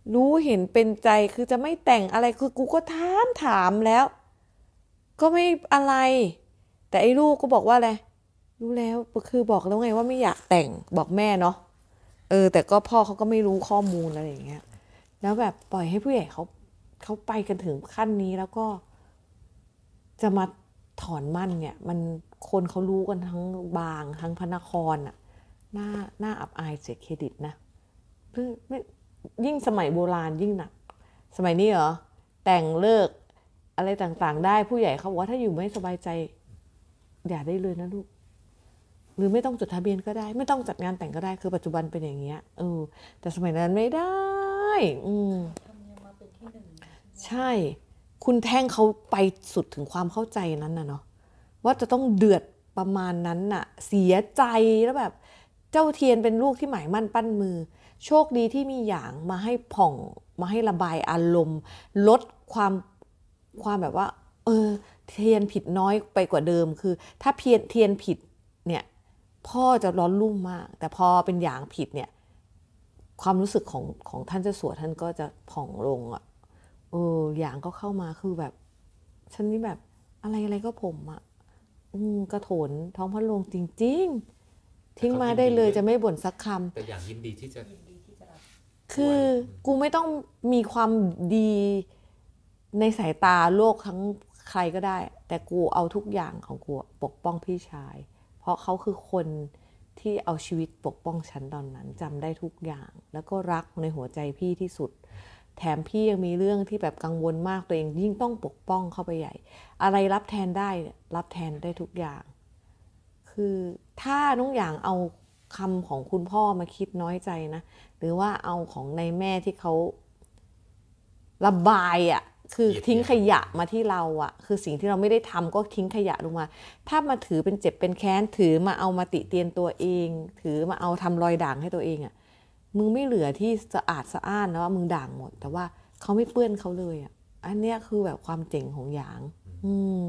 รู้เห็นเป็นใจคือจะไม่แต่งอะไรคือกูก็ถามถามแล้ว ก็ไม่อะไร แต่ไอ้ลูกก็บอกว่าอะไรรู้แล้วคือบอกแล้วไงว่าไม่อยากแต่งบอกแม่เนาะเออแต่ก็พ่อเขาก็ไม่รู้ข้อมูลอะไรอย่างเงี้ยแล้วแบบปล่อยให้ผู้ใหญ่เขาเขาไปกันถึงขั้นนี้แล้วก็ จะมาถอนมั่นเนี่ยมันคนเขารู้กันทั้งบางทั้งพระนครอ่ะหน้าหน้าอับอายเสียเครดิตนะไม่ยิ่งสมัยโบราณยิ่งหนักสมัยนี้เหรอแต่งเลิกอะไรต่างๆได้ผู้ใหญ่เขาบอกว่าถ้าอยู่ไม่สบายใจอย่าได้เลยนะลูกหรือไม่ต้องจดทะเบียนก็ได้ไม่ต้องจัดงานแต่งก็ได้คือปัจจุบันเป็นอย่างเงี้ยเออแต่สมัยนั้นไม่ได้อืมใช่คุณแท่งเขาไปสุดถึงความเข้าใจนั้นน่ะเนาะว่าจะต้องเดือดประมาณนั้นน่ะเสียใจแล้วแบบเจ้าเทียนเป็นลูกที่หมายมั่นปั้นมือโชคดีที่มีหยางมาให้ผ่องมาให้ระบายอารมณ์ลดความความแบบว่าเออเทียนผิดน้อยไปกว่าเดิมคือถ้าเพียนเทียนผิดเนี่ยพ่อจะร้อนรุ่มมากแต่พอเป็นหยางผิดเนี่ยความรู้สึกของของท่านเจ้าสัวท่านก็จะผ่องลงอ่ะเออหยางก็เข้ามาคือแบบฉันนี่แบบอะไรอะไรก็ผมอ่ะอืมกระโถนท้องพระโรงจริงๆทิ้งมาได้เลยจะไม่บ่นสักคำแต่อย่างยินดีที่จะคือกูไม่ต้องมีความดีในสายตาโลกทั้งใครก็ได้แต่กูเอาทุกอย่างของกูปกป้องพี่ชายเพราะเขาคือคนที่เอาชีวิตปกป้องฉันตอนนั้นจำได้ทุกอย่างแล้วก็รักในหัวใจพี่ที่สุดแถมพี่ยังมีเรื่องที่แบบกังวลมากตัวเองยิ่งต้องปกป้องเข้าไปใหญ่อะไรรับแทนได้รับแทนได้ทุกอย่างคือถ้าน้องอย่างเอาคำของคุณพ่อมาคิดน้อยใจนะหรือว่าเอาของในแม่ที่เขาระบายอ่ะคือทิ้งขยะมาที่เราอ่ะคือสิ่งที่เราไม่ได้ทำก็ทิ้งขยะลงมาถ้ามาถือเป็นเจ็บเป็นแค้นถือมาเอามาติเตียนตัวเองถือมาเอาทำรอยด่างให้ตัวเองอ่ะมึงไม่เหลือที่สะอาดสะอ้านนะว่ามึงด่างหมดแต่ว่าเขาไม่เปื้อนเขาเลยอ่ะอันเนี้ยคือแบบความเจ๋งของหยางอืม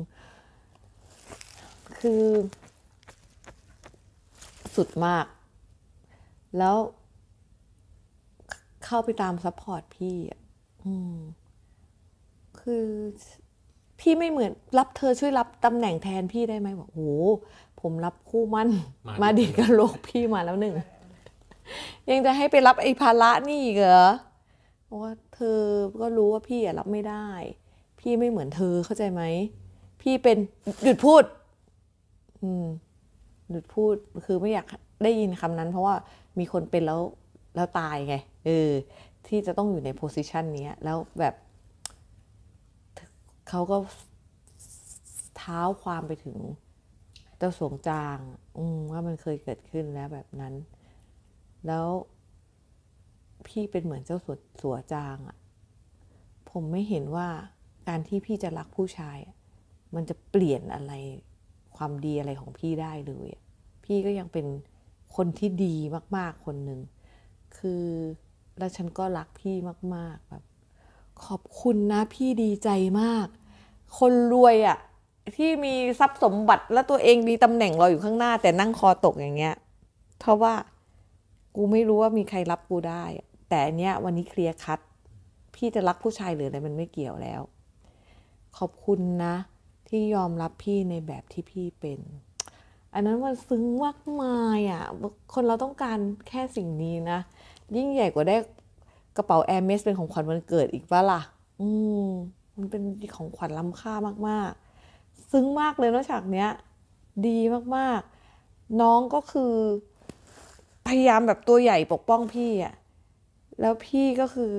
คือสุดมากแล้วเข้าไปตามซัพพอร์ตพี่อ่ะอืมคือพี่ไม่เหมือนรับเธอช่วยรับตำแหน่งแทนพี่ได้ไหมบอกโหผมรับคู่มั่นมาดีกับโลกพี่มาแล้วหนึ่งยังจะให้ไปรับไอ้ภาระนี่อีกเหรอเพราะว่าเธอก็รู้ว่าพี่อ่ะรับไม่ได้พี่ไม่เหมือนเธอเข้าใจไหมพี่เป็นหยุดพูดอืมหยุดพูดคือไม่อยากได้ยินคำนั้นเพราะว่ามีคนเป็นแล้วแล้วตายไงเออที่จะต้องอยู่ในโพสิชันนี้แล้วแบบเขาก็เท้าความไปถึงเจ้าสวงจางอืมว่ามันเคยเกิดขึ้นแล้วแบบนั้นแล้วพี่เป็นเหมือนเจ้าสัวสัวจางอ่ะผมไม่เห็นว่าการที่พี่จะรักผู้ชายมันจะเปลี่ยนอะไรความดีอะไรของพี่ได้เลยพี่ก็ยังเป็นคนที่ดีมากๆคนหนึ่งคือแล้วฉันก็รักพี่มากๆแบบขอบคุณนะพี่ดีใจมากคนรวยอ่ะที่มีทรัพย์สมบัติแล้วตัวเองมีตำแหน่งรออยู่ข้างหน้าแต่นั่งคอตกอย่างเงี้ยเพราะว่ากูไม่รู้ว่ามีใครรับกูได้แต่อันเนี้ยวันนี้เคลียร์คัทพี่จะรักผู้ชายหรืออะไรมันไม่เกี่ยวแล้วขอบคุณนะที่ยอมรับพี่ในแบบที่พี่เป็นอันนั้นมันซึ้งมากมายอ่ะคนเราต้องการแค่สิ่งนี้นะยิ่งใหญ่กว่าได้กระเป๋า Hermes เป็นของขวัญวันเกิดอีกป่ะล่ะอืมมันเป็นของขวัญล้ำค่ามากๆซึ้งมากเลยนะฉากเนี้ยดีมากๆน้องก็คือพยายามแบบตัวใหญ่ปกป้องพี่อ่ะแล้วพี่ก็คือ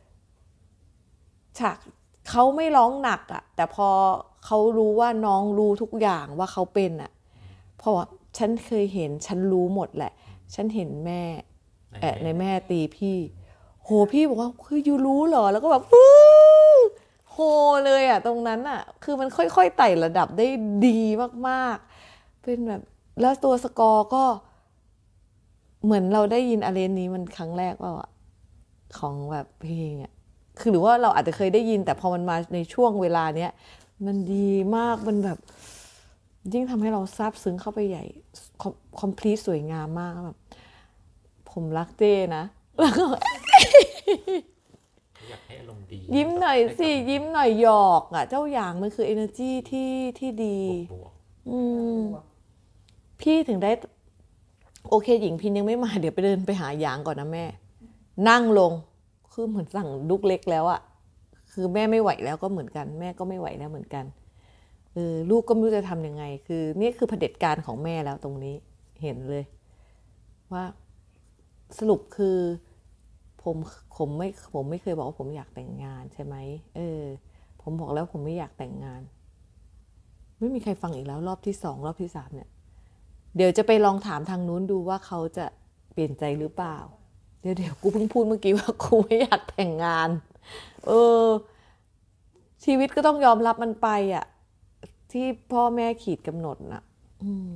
ฉากเขาไม่ร้องหนักอ่ะแต่พอเขารู้ว่าน้องรู้ทุกอย่างว่าเขาเป็นอ่ะเพราะว่าฉันเคยเห็นฉันรู้หมดแหละฉันเห็นแม่เออในแม่ตีพี่โหพี่บอกว่าคือยูรู้เหรอแล้วก็แบบโหเลยอ่ะตรงนั้นอ่ะคือมันค่อยๆไต่ระดับได้ดีมากๆเป็นแบบแล้วตัวสกอร์ก็เหมือนเราได้ยินอารีนนี้มันครั้งแรกว่าของแบบเพลงอ่ะคือหรือว่าเราอาจจะเคยได้ยินแต่พอมันมาในช่วงเวลาเนี้ยมันดีมากมันแบบยิ่งทำให้เราซาบซึ้งเข้าไปใหญ่คอมพลีทสวยงามมากแบบผมรักเจ้นะแล้วก็อยากให้อารมณ์ดียิ้มหน่อยสิยิ้มหน่อยหยอกอ่ะเจ้าหยางมันคือ energy ที่ที่ดีอืมพี่ถึงได้โอเคหญิงพินยังไม่มาเดี๋ยวไปเดินไปหาหยางก่อนนะแม่นั่งลงคือเหมือนสั่งลูกเล็กแล้วอะคือแม่ไม่ไหวแล้วก็เหมือนกันแม่ก็ไม่ไหวแล้วเหมือนกันเออลูกก็ไม่รู้จะทำยังไงคือนี่คือเผด็จการของแม่แล้วตรงนี้เห็นเลยว่าสรุปคือผมผมไม่ผมไม่เคยบอกว่าผมอยากแต่งงานใช่ไหมเออผมบอกแล้วผมไม่อยากแต่งงานไม่มีใครฟังอีกแล้วรอบที่สองรอบที่สามเนี่ยเดี๋ยวจะไปลองถามทางนู้นดูว่าเขาจะเปลี่ยนใจหรือเปล่าเดี๋ยวเดี๋ยวกูเพิ่งพูดเมื่อกี้ว่ากูไม่อยากแต่งงานเออชีวิตก็ต้องยอมรับมันไปอ่ะที่พ่อแม่ขีดกำหนดน่ะอืม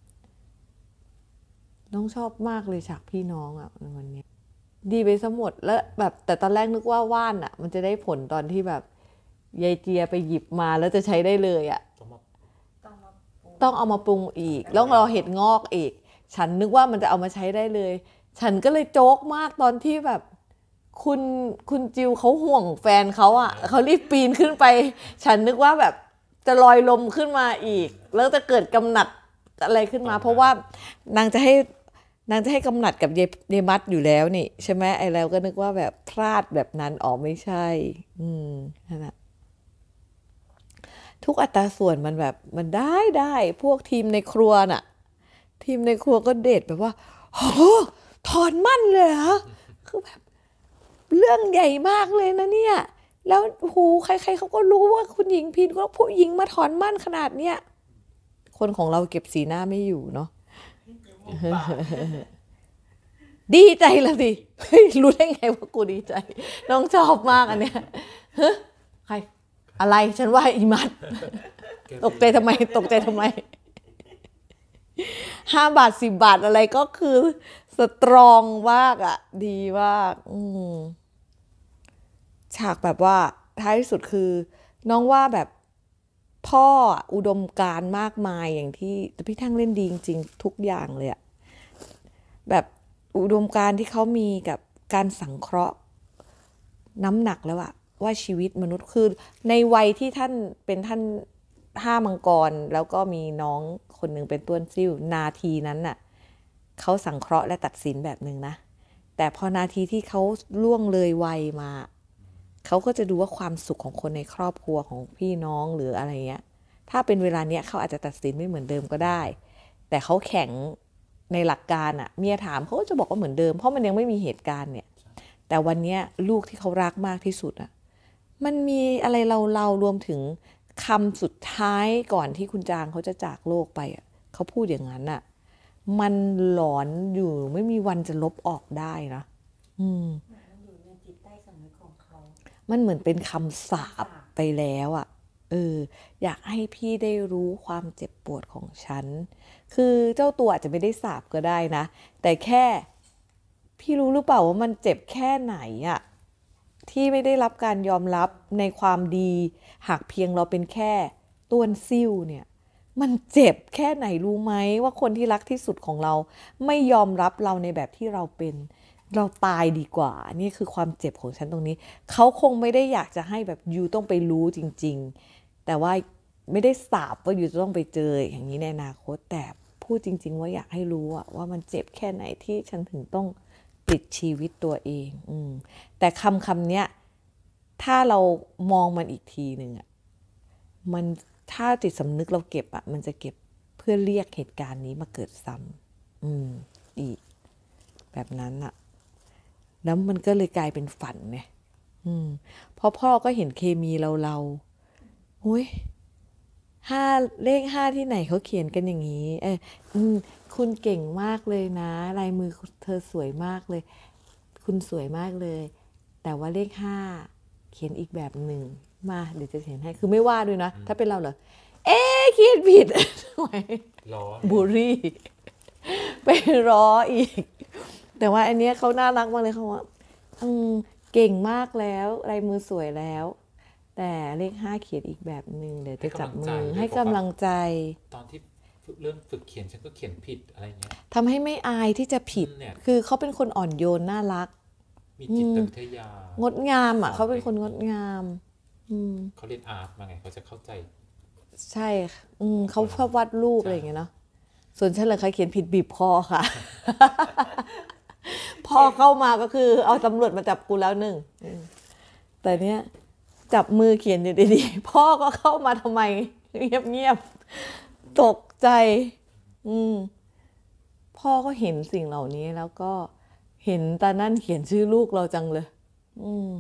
น้องชอบมากเลยฉากพี่น้องอ่ะในวันนี้ดีไปซะหมดแล้วแบบแต่ตอนแรกนึกว่าว่านอ่ะมันจะได้ผลตอนที่แบบยายเจียไปหยิบมาแล้วจะใช้ได้เลยอ่ะต้องเอามาปรุงอีกแล้วเราเห็ดงอกอีกฉันนึกว่ามันจะเอามาใช้ได้เลยฉันก็เลยโจ๊กมากตอนที่แบบคุณคุณจิวเขาห่วงแฟนเขาอ่ะเขารีบปีนขึ้นไปฉันนึกว่าแบบจะลอยลมขึ้นมาอีกแล้วจะเกิดกำหนัดอะไรขึ้นมาเพราะว่านางจะให้นางจะให้กำหนัดกับเยเยมัดอยู่แล้วนี่ใช่ไหมไอ้แล้วก็นึกว่าแบบพลาดแบบนั้นอ๋อไม่ใช่อืมนั่นแหละทุกอัตราส่วนมันแบบมันได้ได้พวกทีมในครัวน่ะทีมในครัวก็เด็ดแบบว่าโอ้ถอนมั่นเลยเหรอคือแบบเรื่องใหญ่มากเลยนะเนี่ยแล้วโหใครๆเขาก็รู้ว่าคุณหญิงพินก็ผู้หญิงมาถอนมั่นขนาดเนี้ยคนของเราเก็บสีหน้าไม่อยู่เนาะดีใจแล้วดิรู้ได้ไงว่ากูดีใจน้องชอบมากอันเนี้ยเฮ้ยใครอะไรฉันว่าอีมัดตกใจทำไมตกใจทำไมห้าบาทสิบบาทอะไรก็คือสตรองมากอ่ะดีมากอืมฉากแบบว่าท้ายที่สุดคือน้องว่าแบบพ่ออุดมการณ์มากมายอย่างที่พี่ทั้งเล่นดีจริงๆทุกอย่างเลยอะแบบอุดมการณ์ที่เขามีกับการสังเคราะห์น้ำหนักแล้วอะว่าชีวิตมนุษย์คือในวัยที่ท่านเป็นท่านห้ามังกรแล้วก็มีน้องคนหนึ่งเป็นต้วนซิ่วนาทีนั้นน่ะเขาสังเคราะห์และตัดสินแบบหนึ่งนะแต่พอนาทีที่เขาล่วงเลยวัยมาเขาก็จะดูว่าความสุขของคนในครอบครัวของพี่น้องหรืออะไรเงี้ยถ้าเป็นเวลาเนี้ยเขาอาจจะตัดสินไม่เหมือนเดิมก็ได้แต่เขาแข็งในหลักการอะเมียถามเขาก็จะบอกว่าเหมือนเดิมเพราะมันยังไม่มีเหตุการณ์เนี่ยแต่วันเนี้ยลูกที่เขารักมากที่สุดอะมันมีอะไรเราเรารวมถึงคำสุดท้ายก่อนที่คุณจางเขาจะจากโลกไปอะเขาพูดอย่างนั้นอะมันหลอนอยู่ไม่มีวันจะลบออกได้นะอืมมันเหมือนเป็นคำสาปไปแล้วอ่ะเอออยากให้พี่ได้รู้ความเจ็บปวดของฉันคือเจ้าตัวอาจจะไม่ได้สาปก็ได้นะแต่แค่พี่รู้หรือเปล่าว่ามันเจ็บแค่ไหนอ่ะที่ไม่ได้รับการยอมรับในความดีหากเพียงเราเป็นแค่ต้วนซิ่วเนี่ยมันเจ็บแค่ไหนรู้ไหมว่าคนที่รักที่สุดของเราไม่ยอมรับเราในแบบที่เราเป็นเราตายดีกว่านี่คือความเจ็บของฉันตรงนี้เขาคงไม่ได้อยากจะให้แบบยูต้องไปรู้จริงๆแต่ว่าไม่ได้สาบว่ายูจะต้องไปเจออย่างนี้ในอนาคตแต่พูดจริงๆว่าอยากให้รู้ว่ามันเจ็บแค่ไหนที่ฉันถึงต้องปิดชีวิตตัวเองอืมแต่คำคำเนี้ยถ้าเรามองมันอีกทีหนึ่งอ่ะมันถ้าจิตสำนึกเราเก็บอ่ะมันจะเก็บเพื่อเรียกเหตุการณ์นี้มาเกิดซ้ำอืมอีกแบบนั้นอ่ะแล้วมันก็เลยกลายเป็นฝันไงอืมเพราะพ่อก็เห็นเคมีเราเราโอ้ยห้าเลขห้าที่ไหนเขาเขียนกันอย่างนี้เอออืมคุณเก่งมากเลยนะลายมือเธอสวยมากเลยคุณสวยมากเลยแต่ว่าเลขห้าเขียนอีกแบบหนึ่งมาเดี๋ยวจะเขียนให้คือไม่ว่าด้วยนะถ้าเป็นเราเหรอเอ๊ะเขียนผิดทำไมบุรี่ไปรออีกแต่ว่าอันเนี้ยเขาน่ารักมากเลยเขาว่าอืมเก่งมากแล้วลายมือสวยแล้วแต่เลขห้าเขียนอีกแบบหนึ่งเดี๋ยวจะจับมือให้กำลังใจตอนที่เริ่มฝึกเขียนฉันก็เขียนผิดอะไรเงี้ยทำให้ไม่อายที่จะผิดคือเขาเป็นคนอ่อนโยนน่ารักมีจิตวิทยางดงามอ่ะเขาเป็นคนงดงามอืมเขาเรียนอาร์ตมาไงเขาจะเข้าใจใช่ค่ะอืมเขาชอบวาดรูปอะไรอย่างเงี้ยเนาะส่วนฉันเลยเคยเขียนผิดบีบคอค่ะ พ่อเข้ามาก็คือเอาตำรวจมาจับกูแล้วหนึ่งแต่เนี้ยจับมือเขียนอยู่ดีๆพ่อก็เข้ามาทำไมเงียบๆตกใจอืมพ่อก็เห็นสิ่งเหล่านี้แล้วก็เห็นตานั่นเขียนชื่อลูกเราจังเลยอืม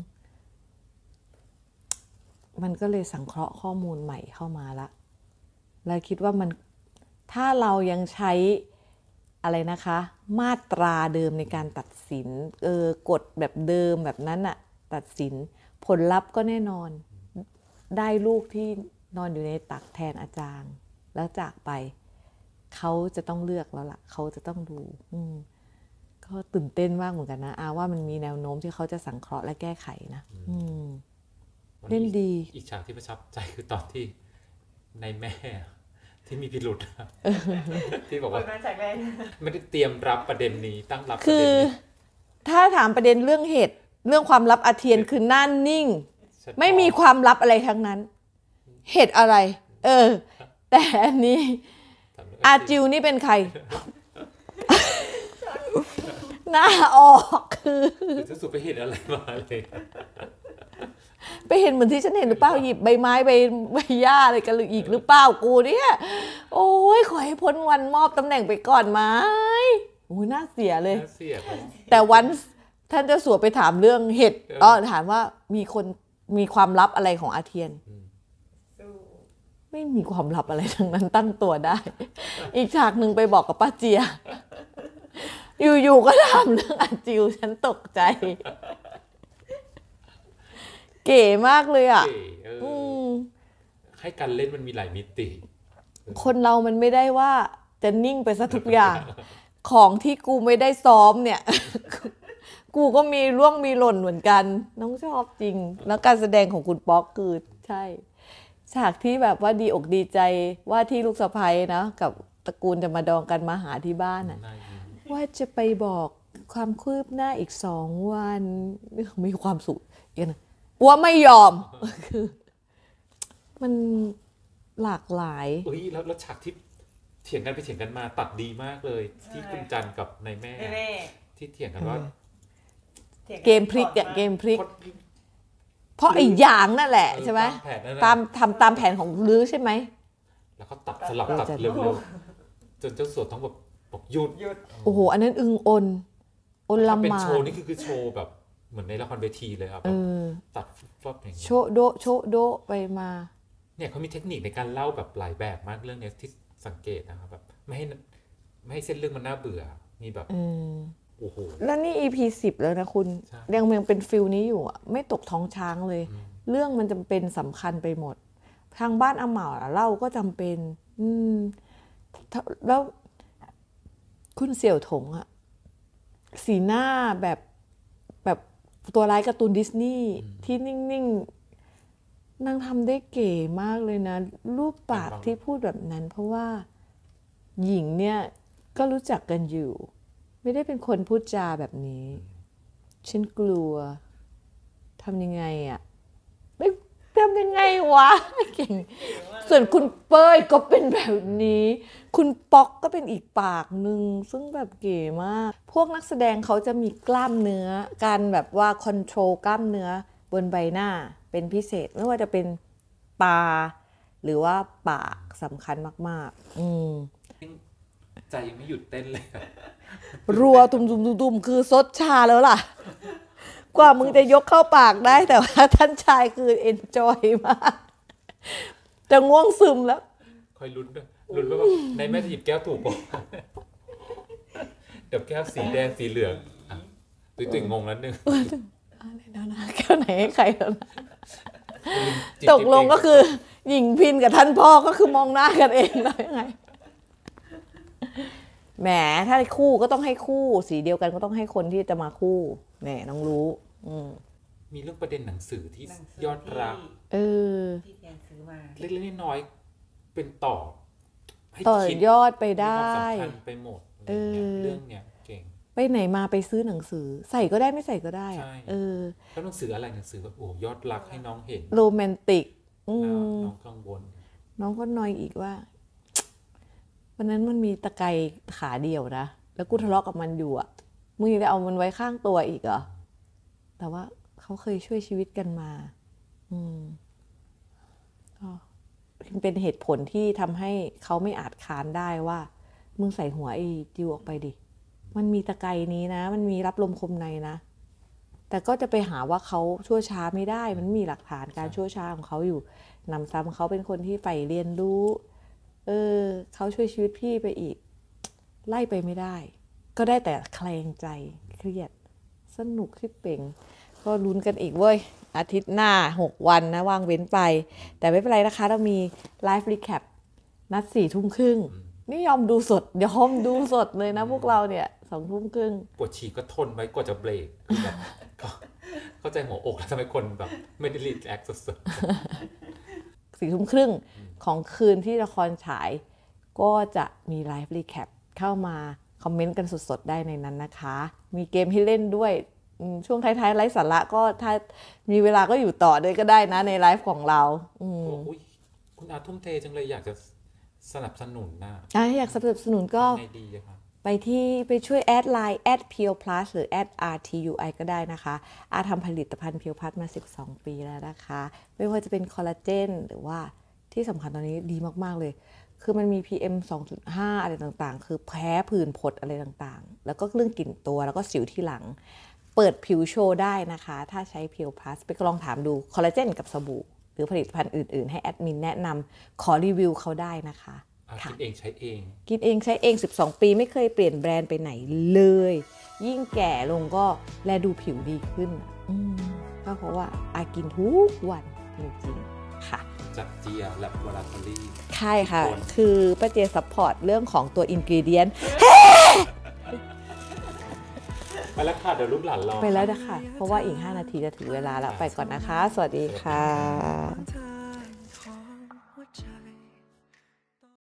มันก็เลยสังเคราะห์ข้อมูลใหม่เข้ามาละแล้วคิดว่ามันถ้าเรายังใช้อะไรนะคะ มาตราเดิมในการตัดสินเออกฎแบบเดิมแบบนั้นอะตัดสินผลลัพธ์ก็แน่นอนได้ลูกที่นอนอยู่ในตักแทนอาจารย์แล้วจากไปเขาจะต้องเลือกแล้วล่ะเขาจะต้องดูอืมก็ตื่นเต้นมากเหมือนกันนะอาว่ามันมีแนวโน้มที่เขาจะสังเคราะห์และแก้ไขนะอืมเล่นดีอีกฉากที่ประทับใจคือตอนที่ในแม่ที่มีพิรุธที่บอกว่าไม่ได้เตรียมรับประเด็นนี้ตั้งรับประเด็นนี้คือถ้าถามประเด็นเรื่องเหตุเรื่องความลับอาเทียนคือหน้านิ่งไม่มีความลับอะไรทั้งนั้นเหตุอะไรเออแต่อันนี้อาจิวนี่เป็นใครหน้าออกคือจะสุดไปเห็นอะไรมาเลยไปเห็นเหมือนที่ฉันเห็นหรือเปล่าหยิบใบไม้ใบใบหญ้าอะไรกันอีกหรือเปล่ากูเนี่ยโอ้ยขอให้พ้นวันมอบตำแหน่งไปก่อนไหมโอ้ยน่าเสียเลยแต่วันท่านเจ้าสัวไปถามเรื่องเห็ดอ๋อถามว่ามีคนมีความลับอะไรของอาเทียนไม่มีความลับอะไรทั้งนั้นตั้งตัวได้อีกฉากหนึ่งไปบอกกับป้าเจียอยู่ๆก็ถามเรื่องอาจิวฉันตกใจเก๋มากเลยอ่ะให้การเล่นมันมีหลายมิติคนเรามันไม่ได้ว่าจะนิ่งไปซะทุกอย่างของที่กูไม่ได้ซ้อมเนี่ยกูก็มีร่วงมีหล่นเหมือนกันน้องชอบจริงแล้วการแสดงของคุณป๊อกคือใช่ฉากที่แบบว่าดีอกดีใจว่าที่ลูกสะใภ้นะกับตระกูลจะมาดองกันมาหาที่บ้านอ่ะว่าจะไปบอกความคืบหน้าอีกสองวันมีความสุขอีกนะปัวไม่ยอมคือมันหลากหลายเฮ้ยแล้วแล้วฉากที่เถียงกันไปเถียงกันมาตัดดีมากเลยที่คุณจันกับนายแม่ที่เถียงกันว่าเกมพลิกอะเกมพลิกเพราะไอ้อย่างนั่นแหละใช่ไหมตามทำตามแผนของลือใช่ไหมแล้วก็ตัดสลับตัดเร็วๆจนเจ้าสัวต้องแบบบอกหยุดโอ้โหอันนั้นอึงอนอนละหมาดเป็นโชว์นี่คือคือโชว์แบบเหมือนในละครเวทีเลยครับตัดฟอบอย่างโชโดโชโดไปมาเนี่ยเขามีเทคนิคในการเล่าแบบหลายแบบมากเรื่องนี้ที่สังเกตนะครับแบบไม่ให้ไม่ให้เส้นเรื่องมันน่าเบื่อมีแบบโอ้โหแล้วนี่ อี พี สิบแล้วนะคุณยังยังเป็นฟิลนี้อยู่อ่ะไม่ตกท้องช้างเลยเรื่องมันจำเป็นสำคัญไปหมดทางบ้านอาเหมาเล่าก็จำเป็นอืมแล้วคุณเสี่ยวถงอ่ะสีหน้าแบบแบบตัวร้ายการ์ตูนดิสนีย์ที่นิ่งๆนางทำได้เก๋มากเลยนะรูปปากที่พูดแบบนั้นเพราะว่าหญิงเนี่ยก็รู้จักกันอยู่ไม่ได้เป็นคนพูดจาแบบนี้ฉันกลัวทำยังไงอ่ะไม่ทำยังไงวะเก่งส่วนคุณเป้ยก็เป็นแบบนี้คุณป๊อกก็เป็นอีกปากหนึ่งซึ่งแบบเก๋มากพวกนักแสดงเขาจะมีกล้ามเนื้อการแบบว่าคอนโทรลกล้ามเนื้อบนใบหน้าเป็นพิเศษไม่ว่าจะเป็นตาหรือว่าปากสำคัญมากๆอืมใจยังไม่หยุดเต้นเลยรัวตุ่มๆๆคือซดชาแล้วล่ะกว่ามึงจะยกเข้าปากได้แต่ว่าท่านชายคือเอนจอยมากจะง่วงซึมแล้วคอยลุ้นด้วยลุ้นว่าในแม่จะหยิบแก้วถูกป่ะเดี๋ยวแก้วสีแดงสีเหลืองตุ้ยตุ้ยงงแล้วนึงอะไรนะนะแก้วไหนให้ใครแล้วนะตกลงก็คือหญิงพินกับท่านพ่อก็คือมองหน้ากันเองแล้วยังไงแหมถ้าคู่ก็ต้องให้คู่สีเดียวกันก็ต้องให้คนที่จะมาคู่แหมน้องรู้มีเรื่องประเด็นหนังสือที่ยอดรักเออเล็กๆน้อยๆเป็นต่อต่อยอดไปได้สำคัญไปหมดเรื่องเนี้ยเก่งไปไหนมาไปซื้อหนังสือ ใส่ก็ได้ไม่ใส่ก็ได้อะเออแล้วหนังสืออะไรหนังสือแบบโอ้ยอดรักให้น้องเห็นโรแมนติกอืมน้องกังวลน้องก็นอยอีกว่าวันนั้นมันมีตะไคร่ขาเดียวนะแล้วกูทะเลาะกับมันอยู่อ่ะมึงยังจะเอามันไว้ข้างตัวอีกเหรอแต่ว่าเขาเคยช่วยชีวิตกันมา อืมก็เป็นเหตุผลที่ทำให้เขาไม่อาจค้านได้ว่ามึงใส่หัวไอ้จิวออกไปดิมันมีตะไคร่นี้นะมันมีรับลมคมในนะแต่ก็จะไปหาว่าเขาชั่วช้าไม่ได้มันมีหลักฐานการชั่วช้าของเขาอยู่นำซ้ำเขาเป็นคนที่ใฝ่เรียนรู้เออเขาช่วยชีวิตพี่ไปอีกไล่ไปไม่ได้ก็ได้แต่แคลงใจเครียดสนุกที่เป่งก็ลุ้นกันอีกเว้ยอาทิตย์หน้าหกวันนะวางเว้นไปแต่ไม่เป็นไรนะคะเรามีไลฟ์รีแคปนัดสี่ทุ่มครึ่งนี่ยอมดูสดยอมดูสดเลยนะพวกเราเนี่ยสองทุ่มครึ่งปวดฉี่ก็ทนไว้กว่าจะเบรกแบบเข้าใจหัวอกแล้วทำไมคนแบบไม่ได้รีแอคสุดๆสี่ทุ่มครึ่งของคืนที่ละครฉายก็จะมีไลฟ์รีแคปเข้ามาคอมเมนต์กันสดๆได้ในนั้นนะคะมีเกมให้เล่นด้วยช่วงท้ายๆไลฟ์สาระก็ถ้ามีเวลาก็อยู่ต่อด้วยก็ได้นะในไลฟ์ของเราอืมคุณอาทุ่มเทจังเลยอยากจะสนับสนุนนะอ่ะอยากสนับสนุนก็ไปที่ไปช่วยแอดไลน์แอด เพียว พลัส หรือแอด อาร์ ที ยู ไอ ก็ได้นะคะอาทำผลิตภัณฑ์เพียวพลัสมาสิบสองปีแล้วนะคะไม่ว่าจะเป็นคอลลาเจนหรือว่าที่สำคัญตอนนี้ดีมากๆเลยคือมันมี พี เอ็ม สองจุดห้า อะไรต่างๆคือแพ้ผื่นผดอะไรต่างๆแล้วก็เรื่องกลิ่นตัวแล้วก็สิวที่หลังเปิดผิวโชว์ได้นะคะถ้าใช้เพียวพลัสไปลองถามดูคอลลาเจนกับสบู่หรือผลิตภัณฑ์อื่นๆให้แอดมินแนะนำขอรีวิวเขาได้นะคะกินเองใช้เองกินเองใช้เองสิบสองปีไม่เคยเปลี่ยนแบรนด์ไปไหนเลยยิ่งแก่ลงก็แลดูผิวดีขึ้นก็เพราะว่าอากินทุกวันจริงๆค่ะจากเจียและวอลาทอรี่ใช่ค่ะคือป้าเจซัพพอร์ตเรื่องของตัวอินกิเดียนไปแล้วค่ะเดี๋ยวลูกหลานรอไปแล้วนะคะเพราะว่าอีกห้านาทีจะถึงเวลาแล้วไปก่อนนะคะสวัสดีค่ะ